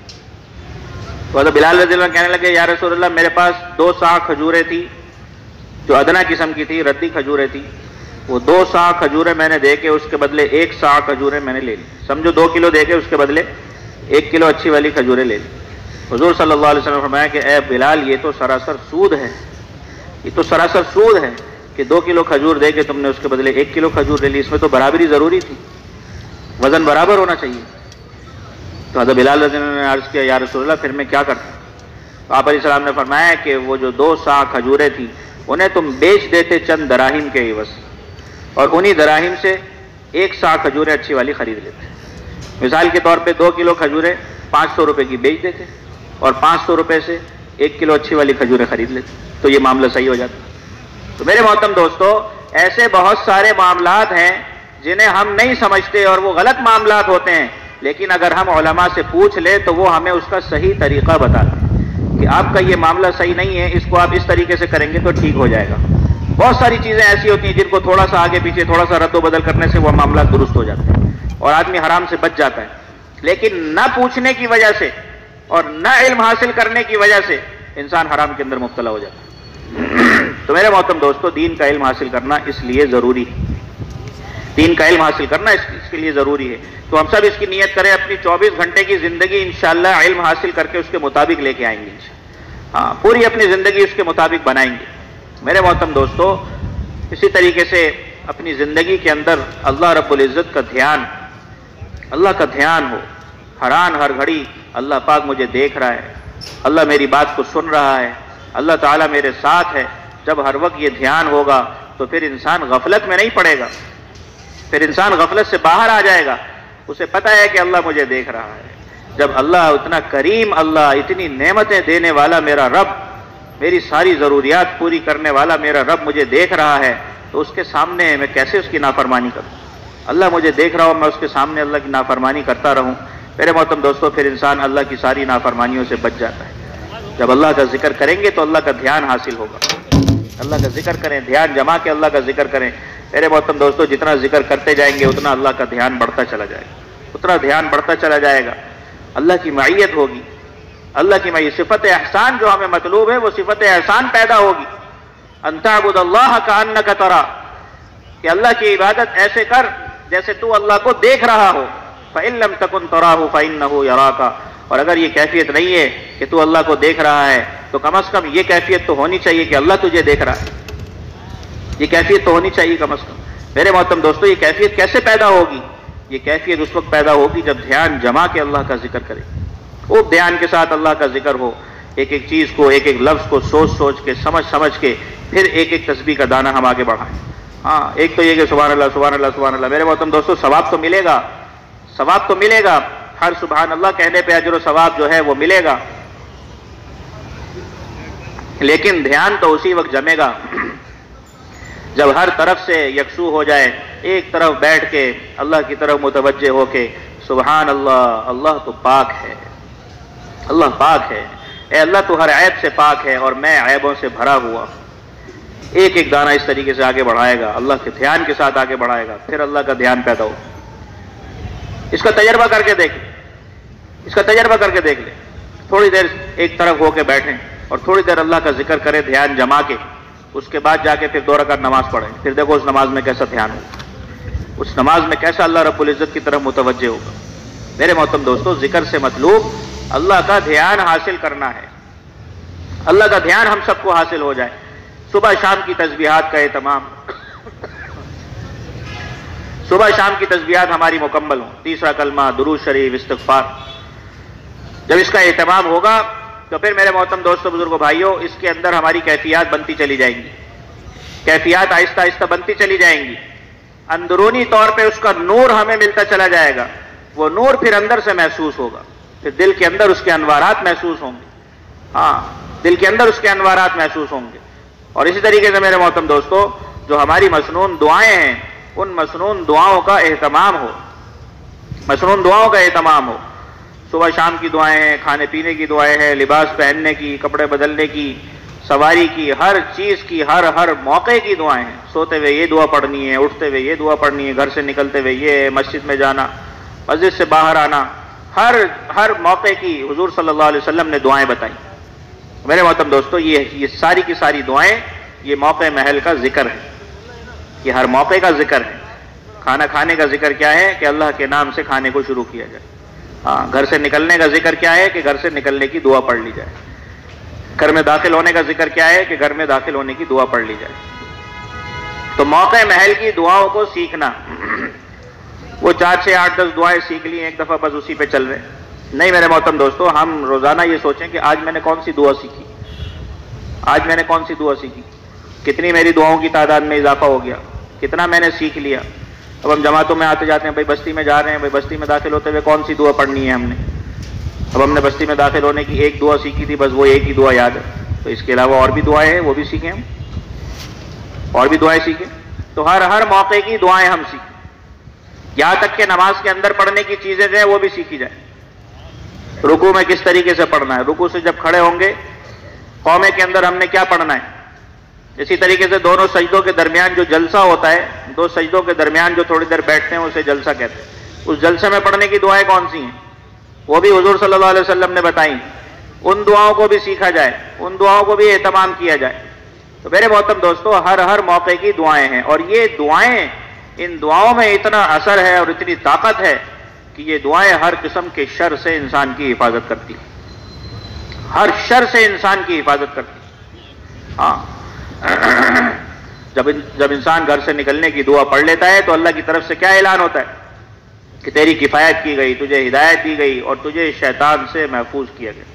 تو حضرت بلال رضی اللہ عنہ کہنے لگے یا رسول اللہ میرے پاس 2 سا کھجوریں تھی جو ادنا قسم کی تھی، ردی کھجوریں تھی، وہ 2 سا کھجوریں میں نے دے کے اس کے بدلے 1 سا کھجوریں میں نے لے لی، سمجھو 2 کلو دے کے اس کے بدلے 1 کلو اچھی والی کھجوریں لے لی۔ حضور صلی اللہ علیہ وسلم نے فرمایا کہ اے بلال یہ تو سراسر سود ہے، یہ تو سراسر سود ہے کہ 2 کلو کھجور دے کے تم نے اس کے بدلے 1 کلو کھجور لے لی، اس میں تو برابری ضروری تھی، وزن برابر ہونا چاہیے۔ تو حضرت بلال رضی اللہ عنہ نے عرض کیا یا رسول اللہ پھر میں کیا کرتا؟ تو آپ علیہ السلام نے فرمایا کہ وہ جو 2 سا کھجوریں تھیں انہیں تم بیچ دیتے چند دراہم کے عوض، اور انہی دراہم سے 1 سا کھجوریں اچھی والی خرید لیتے۔ مثال کے طور پہ 2 کلو کھجوریں 500 روپے کی بیچ دیتے اور 500 روپے سے 1 کلو اچھی والی کھجوریں خرید لیتے، تو یہ معاملہ صحیح ہو جاتا۔ تو میرے محترم دوستو، ایسے بہت سارے معاملات ہیں جنہیں ہم نہیں سمجھتے اور وہ غلط معاملات ہوتے ہیں، لیکن اگر ہم علماء سے پوچھ لیں تو وہ ہمیں اس کا صحیح طریقہ بتاتے ہیں کہ آپ کا یہ معاملہ صحیح نہیں ہے، اس کو آپ اس طریقے سے کریں گے تو ٹھیک ہو جائے گا۔ بہت ساری چیزیں ایسی ہوتی ہیں جن کو تھوڑا سا آگے پیچھے تھوڑا سا رد و بدل کرنے سے وہ معاملات درست ہو جاتے ہیں اور آدمی حرام سے بچ جاتا ہے، لیکن نہ پوچھنے کی وجہ سے اور نہ علم حاصل کرنے کی وجہ سے انسان حرام کے اندر مبتلا ہو جاتا ہے۔ تو میرے محترم دوستو، دین کا علم حاصل کرنا اس لیے ضروری ہے، دین کا علم حاصل کرنا اس کے لیے ضروری ہے۔ تو ہم سب اس کی نیت کریں، اپنی 24 گھنٹے کی زندگی انشاءاللہ علم حاصل کر کے اس کے مطابق لے کے آئیں گے، ہاں پوری اپنی زندگی اس کے مطابق بنائیں گے۔ میرے محترم دوستو، اسی طریقے سے اپنی زندگی کے اندر اللہ رب العزت کا دھیان، اللہ کا دھیان ہو، ہر گھڑی اللہ پاک مجھے دیکھ رہا ہے، اللہ میری بات کو سن رہا ہے، اللہ تعالیٰ میرے ساتھ ہے۔ جب ہر وقت یہ دھیان ہوگا تو پھر انسان غفلت میں نہیں پڑے گا، پھر انسان غفلت سے باہر آ جائے گا، اسے پتہ ہے کہ اللہ مجھے دیکھ رہا ہے۔ جب اللہ اتنا کریم، اللہ اتنی نعمتیں دینے والا میرا رب، میری ساری ضروریات پوری کرنے والا میرا رب مجھے دیکھ رہا ہے، تو اس کے سامنے میں کیسے اس کی نافرمانی کروں؟ اللہ مجھے دیکھ رہا ہوں، میں اس کے سامنے اللہ کی نافرمانی کرتا رہوں؟ میرے محترم دوستو، پھر انسان اللہ کی ساری نافرمانیوں سے بچ جاتا ہے۔ جب اللہ کا ذکر کریں گے تو اللہ کا دھیان حاصل ہوگا، اللہ کا ذکر کریں، دھیان جما کے اللہ کا ذکر کریں۔ میرے محترم دوستو، جتنا ذکر کرتے جائیں گے اتنا اللہ کا دھیان بڑھتا چلا جائے گا، اتنا دھیان بڑھتا چلا جائے گا، اللہ کی معیت ہوگی، اللہ کی معیت۔ صفت احسان جو ہمیں مطلوب ہے وہ صفت احسان پیدا ہوگی، ان تعبد اللہ کأنک تراہ، کہ اللہ کی عبادت ایسے کر جیسے تو اللہ کو دیکھ رہا ہو۔ فإن لم تكن تراه فإنه يراك، اور اگر یہ کیفیت نہیں ہے کہ تو اللہ کو دیکھ رہا ہے تو کم از کم یہ کیفیت تو ہونی چاہیے کہ اللہ تجھے دیکھ رہا ہے، یہ کیفیت تو ہونی چاہیے کم از کم۔ میرے محترم دوستو، یہ کیفیت کیسے پیدا ہوگی؟ یہ کیفیت اس وقت پیدا ہوگی جب دھیان جما کے اللہ کا ذکر کرے، خوب دھیان کے ساتھ اللہ کا ذکر ہو، ایک ایک چیز کو، ایک ایک لفظ کو سوچ کے، سمجھ کے پھر ایک ایک تسبیح کا دانہ ہم آگے بڑھائیں۔ ہاں، ایک تو یہ کہ سبحان اللہ سبحان اللہ سبحان اللہ۔ میرے محترم دوستو، ثواب تو ملے گا، ثواب تو ملے گا، ہر سبحان اللہ کہنے پہ اجر و ثواب جو ہے وہ ملے گا، لیکن دھیان تو اسی وقت جمے گا جب ہر طرف سے یکسو ہو جائے، ایک طرف بیٹھ کے اللہ کی طرف متوجہ ہو کے سبحان اللہ، اللہ تو پاک ہے، اللہ پاک ہے، اے اللہ تو ہر عیب سے پاک ہے اور میں عیبوں سے بھرا ہوا۔ ایک ایک دانہ اس طریقے سے آگے بڑھائے گا، اللہ کے دھیان کے ساتھ آگے بڑھائے گا، پھر اللہ کا دھیان پیدا ہو۔ اس کا تجربہ کر کے دیکھ لیں، اس کا تجربہ کر کے دیکھ لیں، تھوڑی دیر ایک طرف ہو کے بیٹھیں اور تھوڑی دیر اللہ کا ذکر کریں دھیان جما کے، اس کے بعد جا کے پھر 2 رکعت نماز پڑھیں، پھر دیکھو اس نماز میں کیسا دھیان ہوگا، اس نماز میں کیسا اللہ رب العزت کی طرف متوجہ ہوگا۔ میرے محترم دوستو، ذکر سے مطلوب اللہ کا دھیان حاصل کرنا ہے، اللہ کا دھیان ہم سب کو حاصل ہو جائے۔ صبح شام کی تسبیحات کا اہتمام، صبح شام کی تسبیحات ہماری مکمل ہوں، 30واں کلمہ، درود شریف، استغفار، جب اس کا اہتمام ہوگا تو پھر میرے محترم دوستو، بزرگوں، بھائیوں، اس کے اندر ہماری کیفیات بنتی چلی جائیں گی، کیفیات آہستہ آہستہ بنتی چلی جائیں گی، اندرونی طور پہ اس کا نور ہمیں ملتا چلا جائے گا، وہ نور پھر اندر سے محسوس ہوگا، پھر دل کے اندر اس کے انوارات محسوس ہوں گے، ہاں دل کے اندر اس کے انوارات محسوس ہوں گے۔ اور اسی طریقے سے میرے محترم دوستو، جو ہماری مسنون دعائیں ہیں، ان مسنون دعاؤں کا اہتمام ہو، مسنون دعاؤں کا اہتمام ہو۔ صبح شام کی دعائیں ہیں، کھانے پینے کی دعائیں ہیں، لباس پہننے کی، کپڑے بدلنے کی، سواری کی، ہر چیز کی، ہر موقع کی دعائیں ہیں۔ سوتے ہوئے یہ دعا پڑھنی ہے، اٹھتے ہوئے یہ دعا پڑھنی ہے، گھر سے نکلتے ہوئے یہ ہے، مسجد میں جانا، مسجد سے باہر آنا، ہر موقع کی حضور صلی اللہ علیہ وسلم نے دعائیں بتائیں۔ میرے محترم دوستو، یہ ساری کی ساری دعائیں یہ موقع محل کا ذکر ہے، یہ ہر موقع کا ذکر ہے۔ کھانا کھانے کا ذکر کیا ہے کہ اللہ کے نام سے کھانے کو شروع کیا جائے۔ ہاں، گھر سے نکلنے کا ذکر کیا ہے کہ گھر سے نکلنے کی دعا پڑھ لی جائے۔ گھر میں داخل ہونے کا ذکر کیا ہے کہ گھر میں داخل ہونے کی دعا پڑھ لی جائے۔ تو موقع محل کی دعاؤں کو سیکھنا، وہ 4 6 8 10 دعائیں سیکھ لی ایک دفعہ، بس اسی پہ چل رہے نہیں۔ میرے محترم دوستو، ہم روزانہ یہ سوچیں کہ آج میں نے کون سی دعا سیکھی، آج میں نے کون سی دعا سیکھی، کتنی میری دعاؤں کی تعداد میں اضافہ ہو گیا، کتنا میں نے سیکھ لیا۔ اب ہم جماعتوں میں آتے جاتے ہیں، بھائی بستی میں جا رہے ہیں، بھائی بستی میں داخل ہوتے ہوئے کون سی دعا پڑھنی ہے ہم نے، اب ہم نے بستی میں داخل ہونے کی ایک دعا سیکھی تھی، بس وہ ایک ہی دعا یاد ہے، تو اس کے علاوہ اور بھی دعائیں ہیں، وہ بھی سیکھیں ہم، اور بھی دعائیں سیکھیں۔ تو ہر موقع کی دعائیں ہم سیکھیں، یہاں تک کہ نماز کے اندر پڑھنے کی چیزیں جو ہیں وہ بھی سیکھی جائیں۔ رکوع میں کس طریقے سے پڑھنا ہے، رکوع سے جب کھڑے ہوں گے قومے کے اندر ہم نے کیا پڑھنا ہے، اسی طریقے سے دونوں سجدوں کے درمیان جو جلسہ ہوتا ہے، 2 سجدوں کے درمیان جو تھوڑی دیر بیٹھتے ہیں اسے جلسہ کہتے ہیں، اس جلسے میں پڑھنے کی دعائیں کون سی ہیں وہ بھی حضور صلی اللہ علیہ وسلم نے بتائیں، ان دعاؤں کو بھی سیکھا جائے، ان دعاؤں کو بھی اہتمام کیا جائے۔ تو میرے محترم دوستو، ہر موقع کی دعائیں ہیں، اور یہ دعائیں، ان دعاؤں میں اتنا اثر ہے اور اتنی طاقت ہے کہ یہ دعائیں ہر قسم کے شر سے انسان کی حفاظت کرتی ہیں، ہر شر سے انسان کی حفاظت کرتی ہیں۔ ہاں، جب انسان گھر سے نکلنے کی دعا پڑھ لیتا ہے تو اللہ کی طرف سے کیا اعلان ہوتا ہے کہ تیری کفایت کی گئی، تجھے ہدایت دی گئی، اور تجھے شیطان سے محفوظ کیا گیا،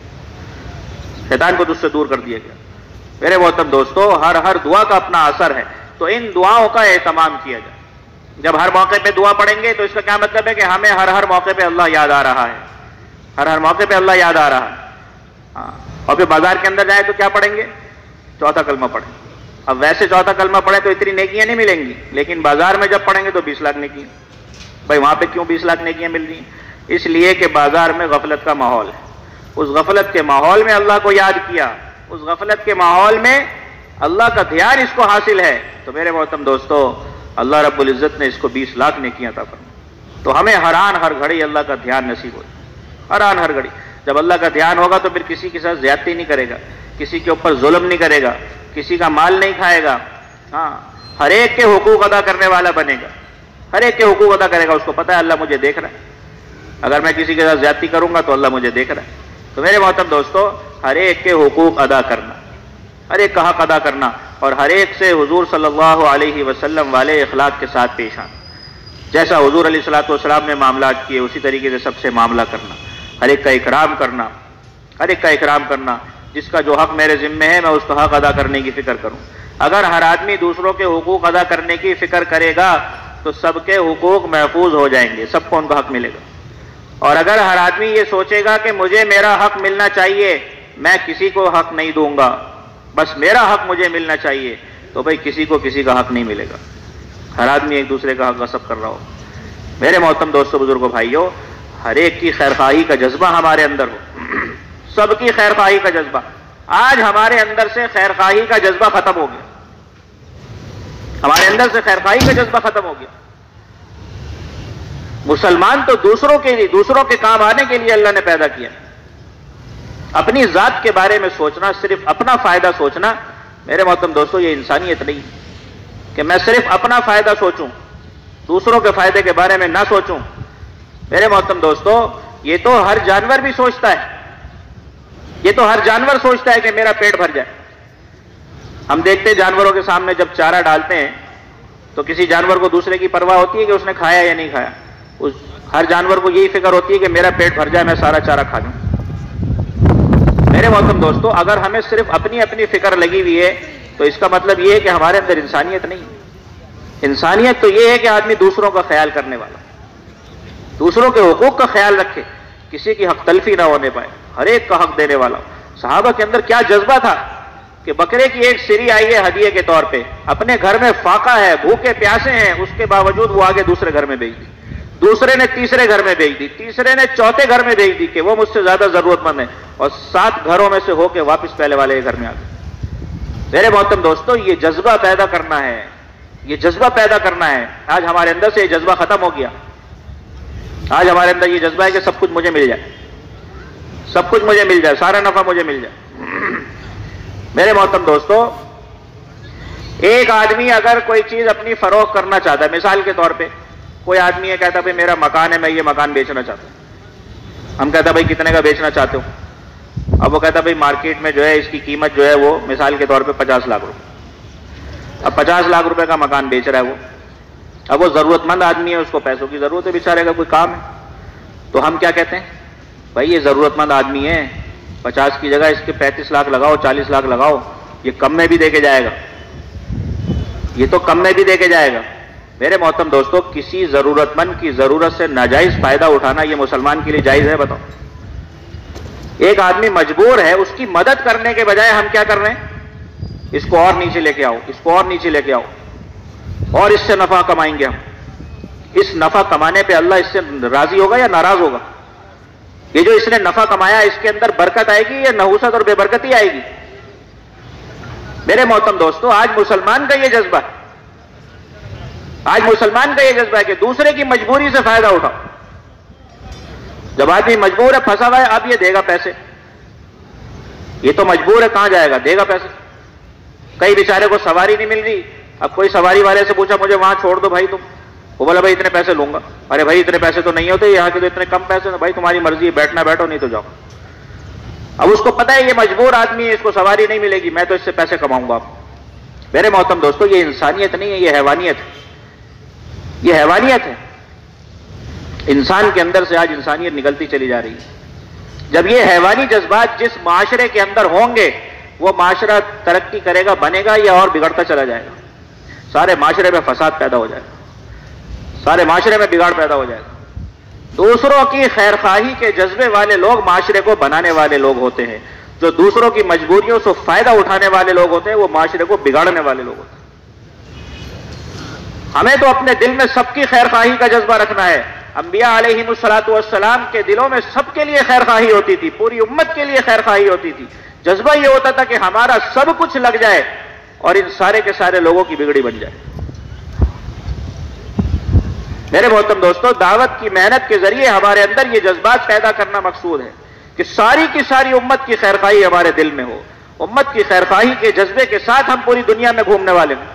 شیطان کو تجھ سے دور کر دیا گیا۔ میرے محترم دوستو، ہر دعا کا اپنا اثر ہے، تو ان دعاؤں کا اہتمام کیا جائے۔ جب ہر موقع پہ دعا پڑھیں گے تو اس کا کیا مطلب ہے کہ ہمیں ہر موقع پہ اللہ یاد آ رہا ہے، ہر موقع پہ اللہ یاد آ رہا ہے۔ ہاں، اور پھر بازار کے اندر جائیں تو کیا پڑھیں گے، 4تھا کلمہ پڑھیں۔ اب ویسے 4تھا کلمہ پڑھیں تو اتنی نیکیاں نہیں ملیں گی، لیکن بازار میں جب پڑھیں گے تو 20 لاکھ نیکیاں۔ بھائی وہاں پہ کیوں 20 لاکھ نیکیاں مل رہی ہیں؟ اس لیے کہ بازار میں غفلت کا ماحول ہے، اس غفلت کے ماحول میں اللہ کو یاد کیا، اس غفلت کے ماحول میں اللہ کا دھیان اس کو حاصل ہے، تو میرے محترم دوستو، اللہ رب العزت نے اس کو 20 لاکھ نیکیاں عطا فرمائیں۔ تو ہمیں ہر گھڑی اللہ کا دھیان نصیب ہو، ہر گھڑی جب اللہ کا دھیان ہوگا تو پھر کسی کے ساتھ زیادتی نہیں کرے گا، کسی کے اوپر ظلم نہیں کرے گا، کسی کا مال نہیں کھائے گا، ہاں، ہر ایک کے حقوق ادا کرنے والا بنے گا، ہر ایک کے حقوق ادا کرے گا، اس کو پتہ ہے اللہ مجھے دیکھ رہا ہے، اگر میں کسی کے ساتھ زیادتی کروں گا تو اللہ مجھے دیکھ رہا ہے۔ تو میرے محترم دوستو، ہر ایک کے حقوق ادا کرنا، ہر ایک کا حق ادا کرنا، اور ہر ایک سے حضور صلی اللہ علیہ وسلم والے اخلاق کے ساتھ پیش آنا، جیسا حضور علیہ الصلوۃ والسلام نے معاملات کیے اسی طریقے سے سب سے معاملہ کرنا، ہر ایک کا اکرام کرنا، ہر ایک کا اکرام کرنا، جس کا جو حق میرے ذمہ ہے میں اس کا حق ادا کرنے کی فکر کروں۔ اگر ہر آدمی دوسروں کے حقوق ادا کرنے کی فکر کرے گا تو سب کے حقوق محفوظ ہو جائیں گے، سب کو ان کا حق ملے گا۔ اور اگر ہر آدمی یہ سوچے گا کہ مجھے میرا حق ملنا چاہیے، میں کسی کو حق نہیں دوں گا، بس میرا حق مجھے ملنا چاہیے، تو بھائی کسی کو کسی کا حق نہیں ملے گا، ہر آدمی ایک دوسرے کا حق غصب کر رہا ہو۔ میرے محترم دوستو، بزرگوں، بھائیوں، ہر ایک کی خیرخواہی کا جذبہ ہمارے اندر ہو، سب کی خیرخواہی کا جذبہ۔ آج ہمارے اندر سے خیرخواہی کا جذبہ ختم ہو گیا، ہمارے اندر سے خیرخواہی کا جذبہ ختم ہو گیا۔ مسلمان تو دوسروں کے لیے، دوسروں کے کام آنے کے لیے اللہ نے پیدا کیا، اپنی ذات کے بارے میں سوچنا، صرف اپنا فائدہ سوچنا میرے محترم دوستو یہ انسانیت نہیں کہ میں صرف اپنا فائدہ سوچوں، دوسروں کے فائدے کے بارے میں نہ سوچوں۔ میرے محترم دوستو یہ تو ہر جانور بھی سوچتا ہے، یہ تو ہر جانور سوچتا ہے کہ میرا پیٹ بھر جائے۔ ہم دیکھتے ہیں جانوروں کے سامنے جب چارہ ڈالتے ہیں تو کسی جانور کو دوسرے کی پرواہ ہوتی ہے کہ اس نے کھایا یا نہیں کھایا، ہر جانور کو یہی فکر ہوتی ہے کہ میرا پیٹ بھر جائے، میں سارا چارہ کھا لوں۔ میرے محترم دوستو اگر ہمیں صرف اپنی اپنی فکر لگی ہوئی ہے تو اس کا مطلب یہ ہے کہ ہمارے اندر انسانیت نہیں۔ انسانیت تو یہ ہے کہ آدمی دوسروں کا خیال کرنے والا، دوسروں کے حقوق کا خیال رکھے، کسی کی حق تلفی نہ ہونے پائے، ہر ایک کا حق دینے والا۔ صحابہ کے اندر کیا جذبہ تھا کہ بکرے کی ایک سری آئی ہے ہدیے کے طور پہ، اپنے گھر میں فاقہ ہے، بھوکے پیاسے ہیں، اس کے باوجود وہ آگے دوسرے گھر میں بھیج دی، دوسرے نے تیسرے گھر میں بھیج دی، تیسرے نے چوتھے گھر میں بھیج دی کہ وہ مجھ سے زیادہ ضرورت مند ہے، اور 7 گھروں میں سے ہو کے واپس پہلے والے کے گھر میں آ گئے۔ میرے محترم دوستو یہ جذبہ پیدا کرنا ہے، یہ جذبہ پیدا کرنا ہے۔ آج ہمارے اندر سے یہ جذبہ ختم ہو گیا، آج ہمارے اندر یہ جذبہ ہے کہ سب کچھ مجھے مل جائے، سب کچھ مجھے مل جائے، سارا نفع مجھے مل جائے۔ میرے محترم دوستو ایک آدمی اگر کوئی چیز اپنی فروخت کرنا چاہتا ہے، مثال کے طور پہ کوئی آدمی ہے کہتا ہے میرا مکان ہے، میں یہ مکان بیچنا چاہتا ہوں۔ ہم کہتا ہے بھائی کتنے کا بیچنا چاہتے ہو؟ اب وہ کہتا ہے بھائی مارکیٹ میں جو ہے اس کی قیمت جو ہے وہ مثال کے طور پہ 50 لاکھ روپے۔ اب 50 لاکھ روپے کا مکان بیچ رہا ہے وہ، اب وہ ضرورت مند آدمی ہے، اس کو پیسوں کی ضرورت ہے، بیچارے کا کوئی کام ہے، تو ہم کیا کہتے ہیں؟ بھائی یہ ضرورت مند آدمی ہے، 50 کی جگہ اس کے 35 لاکھ لگاؤ، 40 لاکھ لگاؤ، یہ کم میں بھی دے کے جائے گا، یہ تو کم میں بھی دے کے جائے گا۔ میرے محترم دوستو کسی ضرورت مند کی ضرورت سے ناجائز فائدہ اٹھانا یہ مسلمان کے لیے جائز ہے؟ بتاؤ۔ ایک آدمی مجبور ہے، اس کی مدد کرنے کے بجائے ہم کیا کر رہے ہیں؟ اس کو اور نیچے لے کے آؤ، اس کو اور نیچے لے کے آؤ، اور اس سے نفع کمائیں گے ہم۔ اس نفع کمانے پہ اللہ اس سے راضی ہوگا یا ناراض ہوگا؟ یہ جو اس نے نفع کمایا اس کے اندر برکت آئے گی یا نحوست اور بے برکتی آئے گی؟ میرے محترم دوستو آج مسلمان کا یہ جذبہ ہے، آج مسلمان کا یہ جذبہ ہے کہ دوسرے کی مجبوری سے فائدہ اٹھاؤ۔ جب آدمی مجبور ہے، پھنسا ہوا ہے، اب یہ دے گا پیسے، یہ تو مجبور ہے، کہاں جائے گا؟ دے گا پیسے۔ کئی بیچارے کو سواری نہیں مل رہی، اب کوئی سواری والے سے پوچھا مجھے وہاں چھوڑ دو بھائی تم، وہ بولا بھائی اتنے پیسے لوں گا۔ ارے بھائی اتنے پیسے تو نہیں ہوتے یہاں کے، تو اتنے کم پیسے، بھائی تمہاری مرضی ہے، بیٹھنا بیٹھو نہیں تو جاؤ۔ اب اس کو پتہ ہے یہ مجبور آدمی ہے، اس کو سواری نہیں ملے گی، میں تو اس سے پیسے کماؤں گا۔ میرے محترم دوستو یہ انسانیت نہیں ہے، یہ حیوانیت ہے، یہ حیوانیت ہے۔ انسان کے اندر سے آج انسانیت نکلتی چلی جا رہی ہے۔ جب یہ حیوانی جذبات جس معاشرے کے اندر ہوں گے وہ معاشرہ ترقی کرے گا، بنے گا، یا اور بگڑتا چلا جائے گا؟ سارے معاشرے میں فساد پیدا ہو جائے گا، سارے معاشرے میں بگاڑ پیدا ہو جائے گا۔ دوسروں کی خیرخواہی کے جذبے والے لوگ معاشرے کو بنانے والے لوگ ہوتے ہیں، جو دوسروں کی مجبوریوں سے فائدہ اٹھانے والے لوگ ہوتے ہیں وہ معاشرے کو بگاڑنے والے لوگ ہوتے ہیں۔ ہمیں تو اپنے دل میں سب کی خیرخواہی کا جذبہ رکھنا ہے۔ انبیاء علیہم الصلوۃ والسلام کے دلوں میں سب کے لیے خیرخواہی ہوتی تھی، پوری امت کے لیے خیرخواہی ہوتی تھی۔ جذبہ یہ ہوتا تھا کہ ہمارا سب کچھ لگ جائے اور ان سارے کے سارے لوگوں کی بگڑی بن جائے۔ میرے محترم دوستو دعوت کی محنت کے ذریعے ہمارے اندر یہ جذبات پیدا کرنا مقصود ہے کہ ساری کی ساری امت کی خیرخواہی ہمارے دل میں ہو، امت کی خیرخواہی کے جذبے کے ساتھ ہم پوری دنیا میں گھومنے والے ہیں۔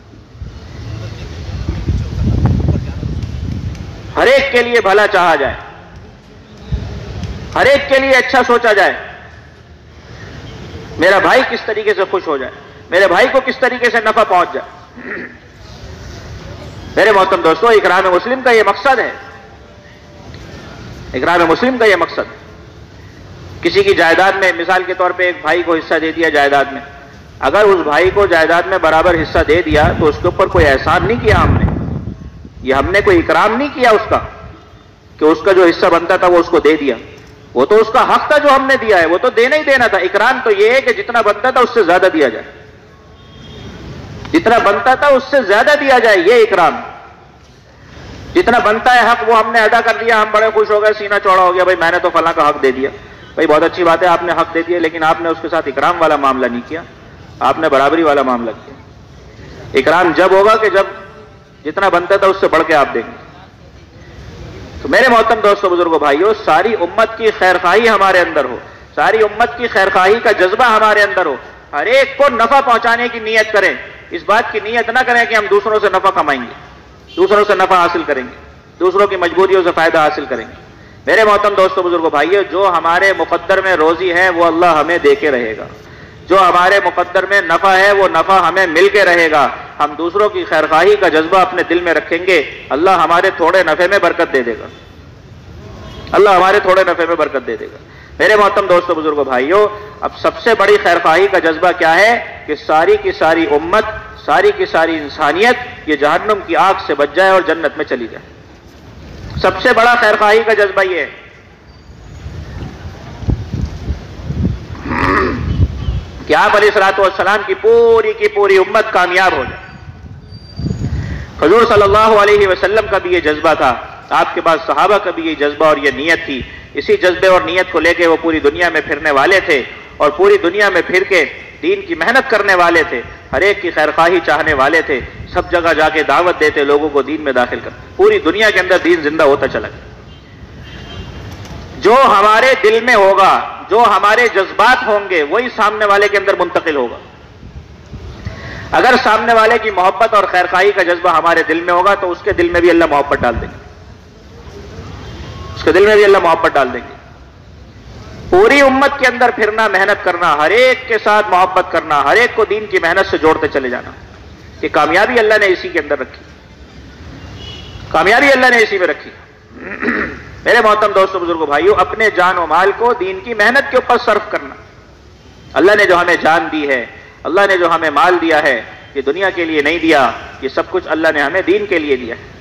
ہر ایک کے لیے بھلا چاہا جائے، ہر ایک کے لیے اچھا سوچا جائے، میرا بھائی کس طریقے سے خوش ہو جائے، میرے بھائی کو کس طریقے سے نفع پہنچ جائے۔ میرے محترم دوستو اکرام مسلم کا یہ مقصد ہے، اکرام مسلم کا یہ مقصد ہے۔ کسی کی جائیداد میں مثال کے طور پہ ایک بھائی کو حصہ دے دیا جائیداد میں، اگر اس بھائی کو جائیداد میں برابر حصہ دے دیا تو اس کے اوپر کوئی احسان نہیں کیا ہم نے، یہ ہم نے کوئی اکرام نہیں کیا اس کا کہ اس کا جو حصہ بنتا تھا وہ اس کو دے دیا، وہ تو اس کا حق تھا جو ہم نے دیا ہے، وہ تو دینا ہی دینا تھا۔ اکرام تو یہ ہے کہ جتنا بنتا تھا اس سے زیادہ دیا جائے، جتنا بنتا تھا اس سے زیادہ دیا جائے، یہ اکرام۔ جتنا بنتا ہے حق وہ ہم نے ادا کر دیا، ہم بڑے خوش ہو گئے، سینہ چوڑا ہو گیا، بھائی میں نے تو فلاں کا حق دے دیا۔ بھائی بہت اچھی بات ہے آپ نے حق دے دیا، لیکن آپ نے اس کے ساتھ اکرام والا معاملہ نہیں کیا، آپ نے برابری والا معاملہ کیا۔ اکرام جب ہوگا کہ جب جتنا بنتا تھا اس سے بڑھ کے آپ دیں گے۔ تو میرے محترم دوستو بزرگوں بھائیوں، ساری امت کی خیرخواہی ہمارے اندر ہو، ساری امت کی خیرخواہی کا جذبہ ہمارے اندر ہو، ہر ایک کو نفع پہنچانے کی نیت کریں. اس بات کی نیت نہ کریں کہ ہم دوسروں سے نفع کمائیں گے, دوسروں سے نفع حاصل کریں گے, دوسروں کی مجبوریوں سے فائدہ حاصل کریں گے. میرے محترم دوستوں, بزرگوں, بھائیو, جو ہمارے مقدر میں روزی ہے وہ اللہ ہمیں دے کے رہے گا. جو ہمارے مقدر میں نفع ہے وہ نفع ہمیں مل کے رہے گا. ہم دوسروں کی خیرخواہی کا جذبہ اپنے دل میں رکھیں گے, اللہ ہمارے تھوڑے نفع میں برکت دے دے گا. اللہ ہمارے تھوڑے نفع میں برکت دے دے گا. میرے محترم دوستوں, بزرگوں, بھائیو, اب سب سے بڑی خیرخواہی کا جذبہ کیا ہے کہ ساری کی ساری امت, ساری کی ساری انسانیت یہ جہنم کی آگ سے بچ جائے اور جنت میں چلی جائے. سب سے بڑا خیرخواہی کا جذبہ یہ ہے کہ آپ علیہ الصلوۃ والسلام کی پوری امت کامیاب ہو جائے. حضور صلی اللہ علیہ وسلم کا بھی یہ جذبہ تھا, آپ کے بعد صحابہ کا بھی یہ جذبہ اور یہ نیت تھی. اسی جذبے اور نیت کو لے کے وہ پوری دنیا میں پھرنے والے تھے اور پوری دنیا میں پھر کے دین کی محنت کرنے والے تھے, ہر ایک کی خیرخواہی چاہنے والے تھے, سب جگہ جا کے دعوت دیتے, لوگوں کو دین میں داخل کرتے. پوری دنیا کے اندر دین زندہ ہوتا چلا گیا. جو ہمارے دل میں ہوگا, جو ہمارے جذبات ہوں گے, وہی سامنے والے کے اندر منتقل ہوگا. اگر سامنے والے کی محبت اور خیرخواہی کا جذبہ ہمارے دل میں ہوگا تو اس کے دل میں بھی اللہ محبت ڈال دیں گے, اس کے دل میں بھی اللہ محبت ڈال دیں گے. پوری امت کے اندر پھرنا, محنت کرنا, ہر ایک کے ساتھ محبت کرنا, ہر ایک کو دین کی محنت سے جوڑتے چلے جانا, یہ کامیابی اللہ نے اسی کے اندر رکھی, کامیابی اللہ نے اسی میں رکھی. میرے محترم دوستوں, بزرگوں, بھائیوں, اپنے جان و مال کو دین کی محنت کے اوپر صرف کرنا. اللہ نے جو ہمیں جان دی ہے, اللہ نے جو ہمیں مال دیا ہے, یہ دنیا کے لیے نہیں دیا, یہ سب کچھ اللہ نے ہمیں دین کے لیے دیا ہے.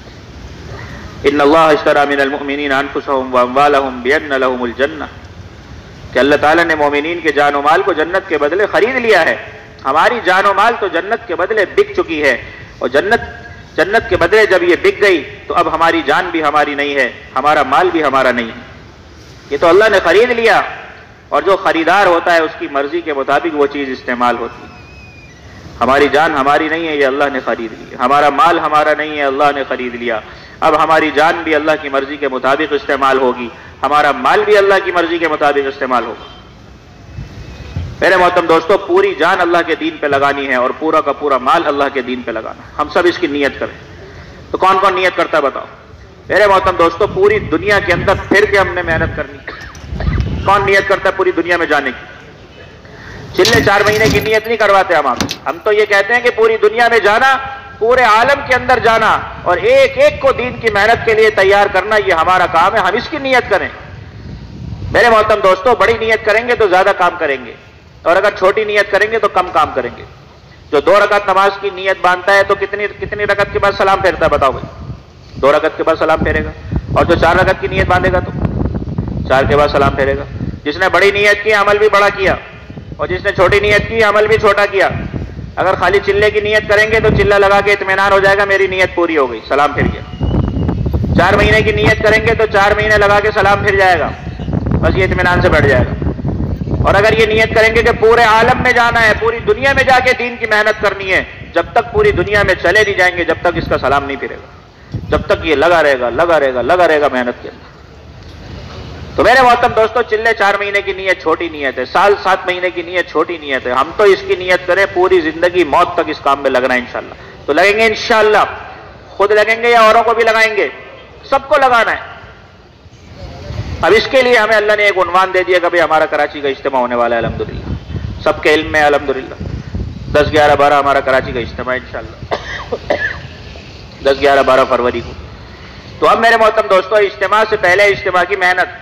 ان اللہ اشتری من المؤمنین انفسهم واموالهم بان لهم الجنہ, کہ اللہ تعالیٰ نے مومنین کے جان و مال کو جنت کے بدلے خرید لیا ہے. ہماری جان و مال تو جنت کے بدلے بک چکی ہے, اور جنت کے بدلے جب یہ بک گئی تو اب ہماری جان بھی ہماری نہیں ہے, ہمارا مال بھی ہمارا نہیں ہے. یہ تو اللہ نے خرید لیا, اور جو خریدار ہوتا ہے اس کی مرضی کے مطابق وہ چیز استعمال ہوتی ہے. ہماری جان ہماری نہیں ہے, یہ اللہ نے خرید لی. ہمارا مال ہمارا نہیں ہے, اللہ نے خرید لیا. اب ہماری جان بھی اللہ کی مرضی کے مطابق استعمال ہوگی, ہمارا مال بھی اللہ کی مرضی کے مطابق استعمال ہوگا. میرے محترم دوستو, پوری جان اللہ کے دین پہ لگانی ہے اور پورا کا پورا مال اللہ کے دین پہ لگانا. ہم سب اس کی نیت کریں. تو کون کون نیت کرتا ہے بتاؤ. میرے محترم دوستو, پوری دنیا کے اندر پھر کے ہم نے محنت کرنی. کون نیت کرتا ہے پوری دنیا میں جانے کی؟ چلے 4 مہینے کی نیت نہیں کرواتے ہم تو یہ کہتے ہیں کہ پوری دنیا میں جانا, پورے عالم کے اندر جانا, اور ایک ایک کو دین کی محنت کے لیے تیار کرنا, یہ ہمارا کام ہے. ہم اس کی نیت کریں. میرے محترم دوستو, بڑی نیت کریں گے تو زیادہ کام کریں گے, اور اگر چھوٹی نیت کریں گے تو کم کام کریں گے. جو 2 رکعت نماز کی نیت باندھتا ہے تو کتنی رکعت کے بعد سلام پھیرتا ہے بتاؤ بھائی؟ 2 رکعت کے بعد سلام پھیرے گا. اور جو 4 رکعت کی نیت باندھے گا تو 4 کے بعد سلام پھیرے گا. جس نے بڑی نیت کی عمل بھی بڑا کیا, اور جس نے چھوٹی نیت کی عمل بھی چھوٹا کیا. اگر خالی چلے کی نیت کریں گے تو چلہ لگا کے اطمینان ہو جائے گا, میری نیت پوری ہو گئی, سلام پھر گیا. 4 مہینے کی نیت کریں گے تو 4 مہینے لگا کے سلام پھر جائے گا, بس یہ اطمینان سے بیٹھ جائے گا. اور اگر یہ نیت کریں گے کہ پورے عالم میں جانا ہے, پوری دنیا میں جا کے دین کی محنت کرنی ہے, جب تک پوری دنیا میں چلے نہیں جائیں گے جب تک اس کا سلام نہیں پھرے گا, جب تک یہ لگا رہے گا محنت کے اندر. تو میرے محترم دوستو, چلے 4 مہینے کی نیت چھوٹی نیت ہے, سال 7 مہینے کی نیت چھوٹی نیت ہے. ہم تو اس کی نیت کریں پوری زندگی موت تک اس کام میں لگنا ہے انشاءاللہ. تو لگیں گے انشاءاللہ, خود لگیں گے یا اوروں کو بھی لگائیں گے, سب کو لگانا ہے. اب اس کے لیے ہمیں اللہ نے ایک عنوان دے دیا کہ بھئی ہمارا کراچی کا اجتماع ہونے والا ہے الحمدللہ, سب کے علم میں الحمدللہ. 10, 11, 12 ہمارا کراچی کا اجتماع انشاءاللہ 10, 11, 12 فروری کو. تو اب میرے محترم دوستو, اجتماع سے پہلے اجتماع کی محنت.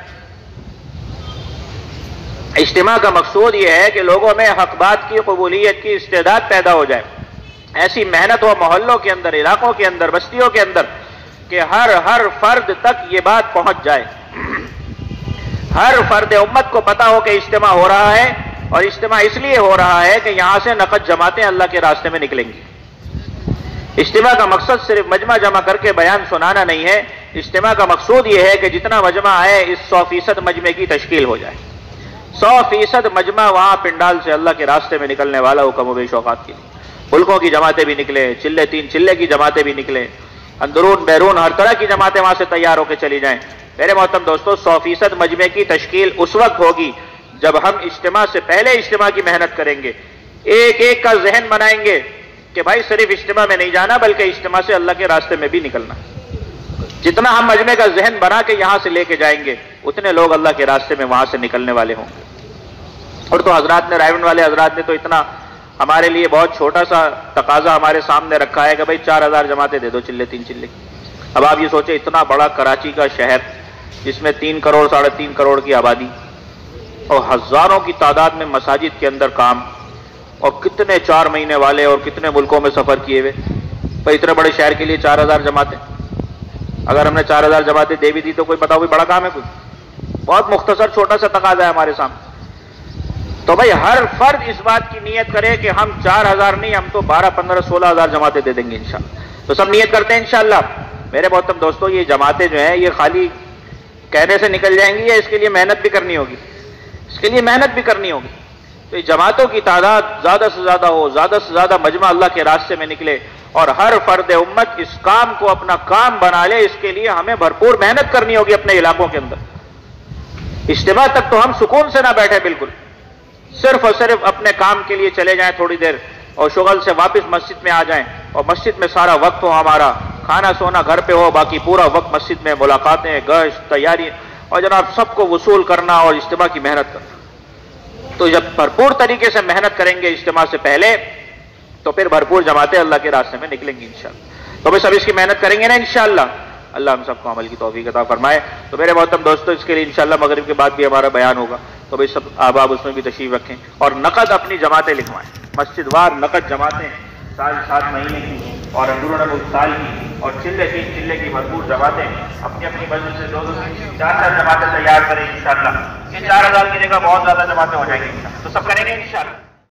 اجتماع کا مقصود یہ ہے کہ لوگوں میں حق بات کی قبولیت کی استعداد پیدا ہو جائے. ایسی محنت ہو محلوں کے اندر, علاقوں کے اندر, بستیوں کے اندر, کہ ہر فرد تک یہ بات پہنچ جائے. ہر فرد امت کو پتا ہو کہ اجتماع ہو رہا ہے, اور اجتماع اس لیے ہو رہا ہے کہ یہاں سے نقد جماعتیں اللہ کے راستے میں نکلیں گی. اجتماع کا مقصد صرف مجمع جمع کر کے بیان سنانا نہیں ہے. اجتماع کا مقصود یہ ہے کہ جتنا مجمع ہے اس 100% مجمع کی تشکیل ہو جائے. 100% مجمع وہاں پنڈال سے اللہ کے راستے میں نکلنے والا ہو, کم و بیش اوقات کے لیے. ملکوں کی جماعتیں بھی نکلے, 3 چلے کی جماعتیں بھی نکلے, اندرون بیرون ہر طرح کی جماعتیں وہاں سے تیار ہو کے چلی جائیں. میرے محترم دوستو, 100% مجمع کی تشکیل اس وقت ہوگی جب ہم اجتماع سے پہلے اجتماع کی محنت کریں گے، ایک ایک کا ذہن بنائیں گے کہ بھائی صرف اجتماع میں نہیں جانا بلکہ اجتماع سے اللہ کے راستے میں بھی نکلنا. جتنا ہم مجمع کا ذہن بنا کے یہاں سے لے کے جائیں گے اتنے لوگ اللہ کے راستے میں وہاں سے نکلنے والے ہوں گے. اور تو حضرات نے، رائے گنج والے حضرات نے تو اتنا ہمارے لیے بہت چھوٹا سا تقاضا ہمارے سامنے رکھا ہے کہ بھائی 4000 جماعتیں دے دو، چلے 3 چلے. اب آپ یہ سوچیں اتنا بڑا کراچی کا شہر جس میں 3 کروڑ 3.5 کروڑ کی آبادی اور ہزاروں کی تعداد میں مساجد کے اندر کام، اور کتنے 4 مہینے والے اور کتنے ملکوں میں سفر کیے ہوئے. بھائی اتنے بڑے شہر کے لیے 4000 جماعتیں، اگر ہم نے 4000 جماعتیں دے بھی دی تو کوئی بتاؤ کوئی بڑا کام ہے؟ کوئی بہت مختصر چھوٹا سا تقاضا ہے ہمارے سامنے. تو بھائی ہر فرد اس بات کی نیت کرے کہ ہم 4000 نہیں، ہم تو 12 15 16,000 جماعتیں دے دیں گے انشاءاللہ. تو سب نیت کرتے ہیں انشاءاللہ. میرے محترم دوستو، یہ جماعتیں جو ہیں یہ خالی کہنے سے نکل جائیں گی یا اس کے لیے محنت بھی کرنی ہوگی؟ اس کے لیے محنت بھی کرنی ہوگی. تو یہ جماعتوں کی تعداد زیادہ سے زیادہ ہو، زیادہ سے زیادہ مجمع اللہ کے راستے میں نکلے اور ہر فرد امت اس کام کو اپنا کام بنا لے. اس کے لیے ہمیں بھرپور محنت کرنی ہوگی اپنے علاقوں کے اندر. اجتماع تک تو ہم سکون سے نہ بیٹھے، بالکل صرف اور صرف اپنے کام کے لیے چلے جائیں تھوڑی دیر اور شغل سے واپس مسجد میں آ جائیں اور مسجد میں سارا وقت ہو ہمارا، کھانا سونا گھر پہ ہو، باقی پورا وقت مسجد میں ملاقاتیں، گشت، تیاری اور جناب سب کو وصول کرنا اور اجتماع کی محنت کرنا. تو جب بھرپور طریقے سے محنت کریں گے اجتماع سے پہلے تو پھر بھرپور جماعتیں اللہ کے راستے میں نکلیں گی انشاءاللہ. تو بھئی سب اس کی محنت کریں گے نا انشاءاللہ. اللہ ہم سب کو عمل کی توفیق عطا فرمائے. تو میرے محترم دوستو، اس کے لیے انشاءاللہ مغرب کے بعد بھی ہمارا بیان ہوگا. تو بھئی سب احباب اس میں بھی تشریف رکھیں اور نقد اپنی جماعتیں لکھوائیں، مسجد وار نقد جماعتیں، سال 7 مہینے کی اور اندرون سال کی اور چلے 3 چلے کی بھرپور جماعتیں اپنی اپنی مسجد سے 2 3 4 جماعتیں تیار کریں انشاءاللہ. یہ 4000 کی جگہ بہت زیادہ جماعتیں ہو جائیں گی انشاءاللہ. تو سب کریں گے انشاءاللہ.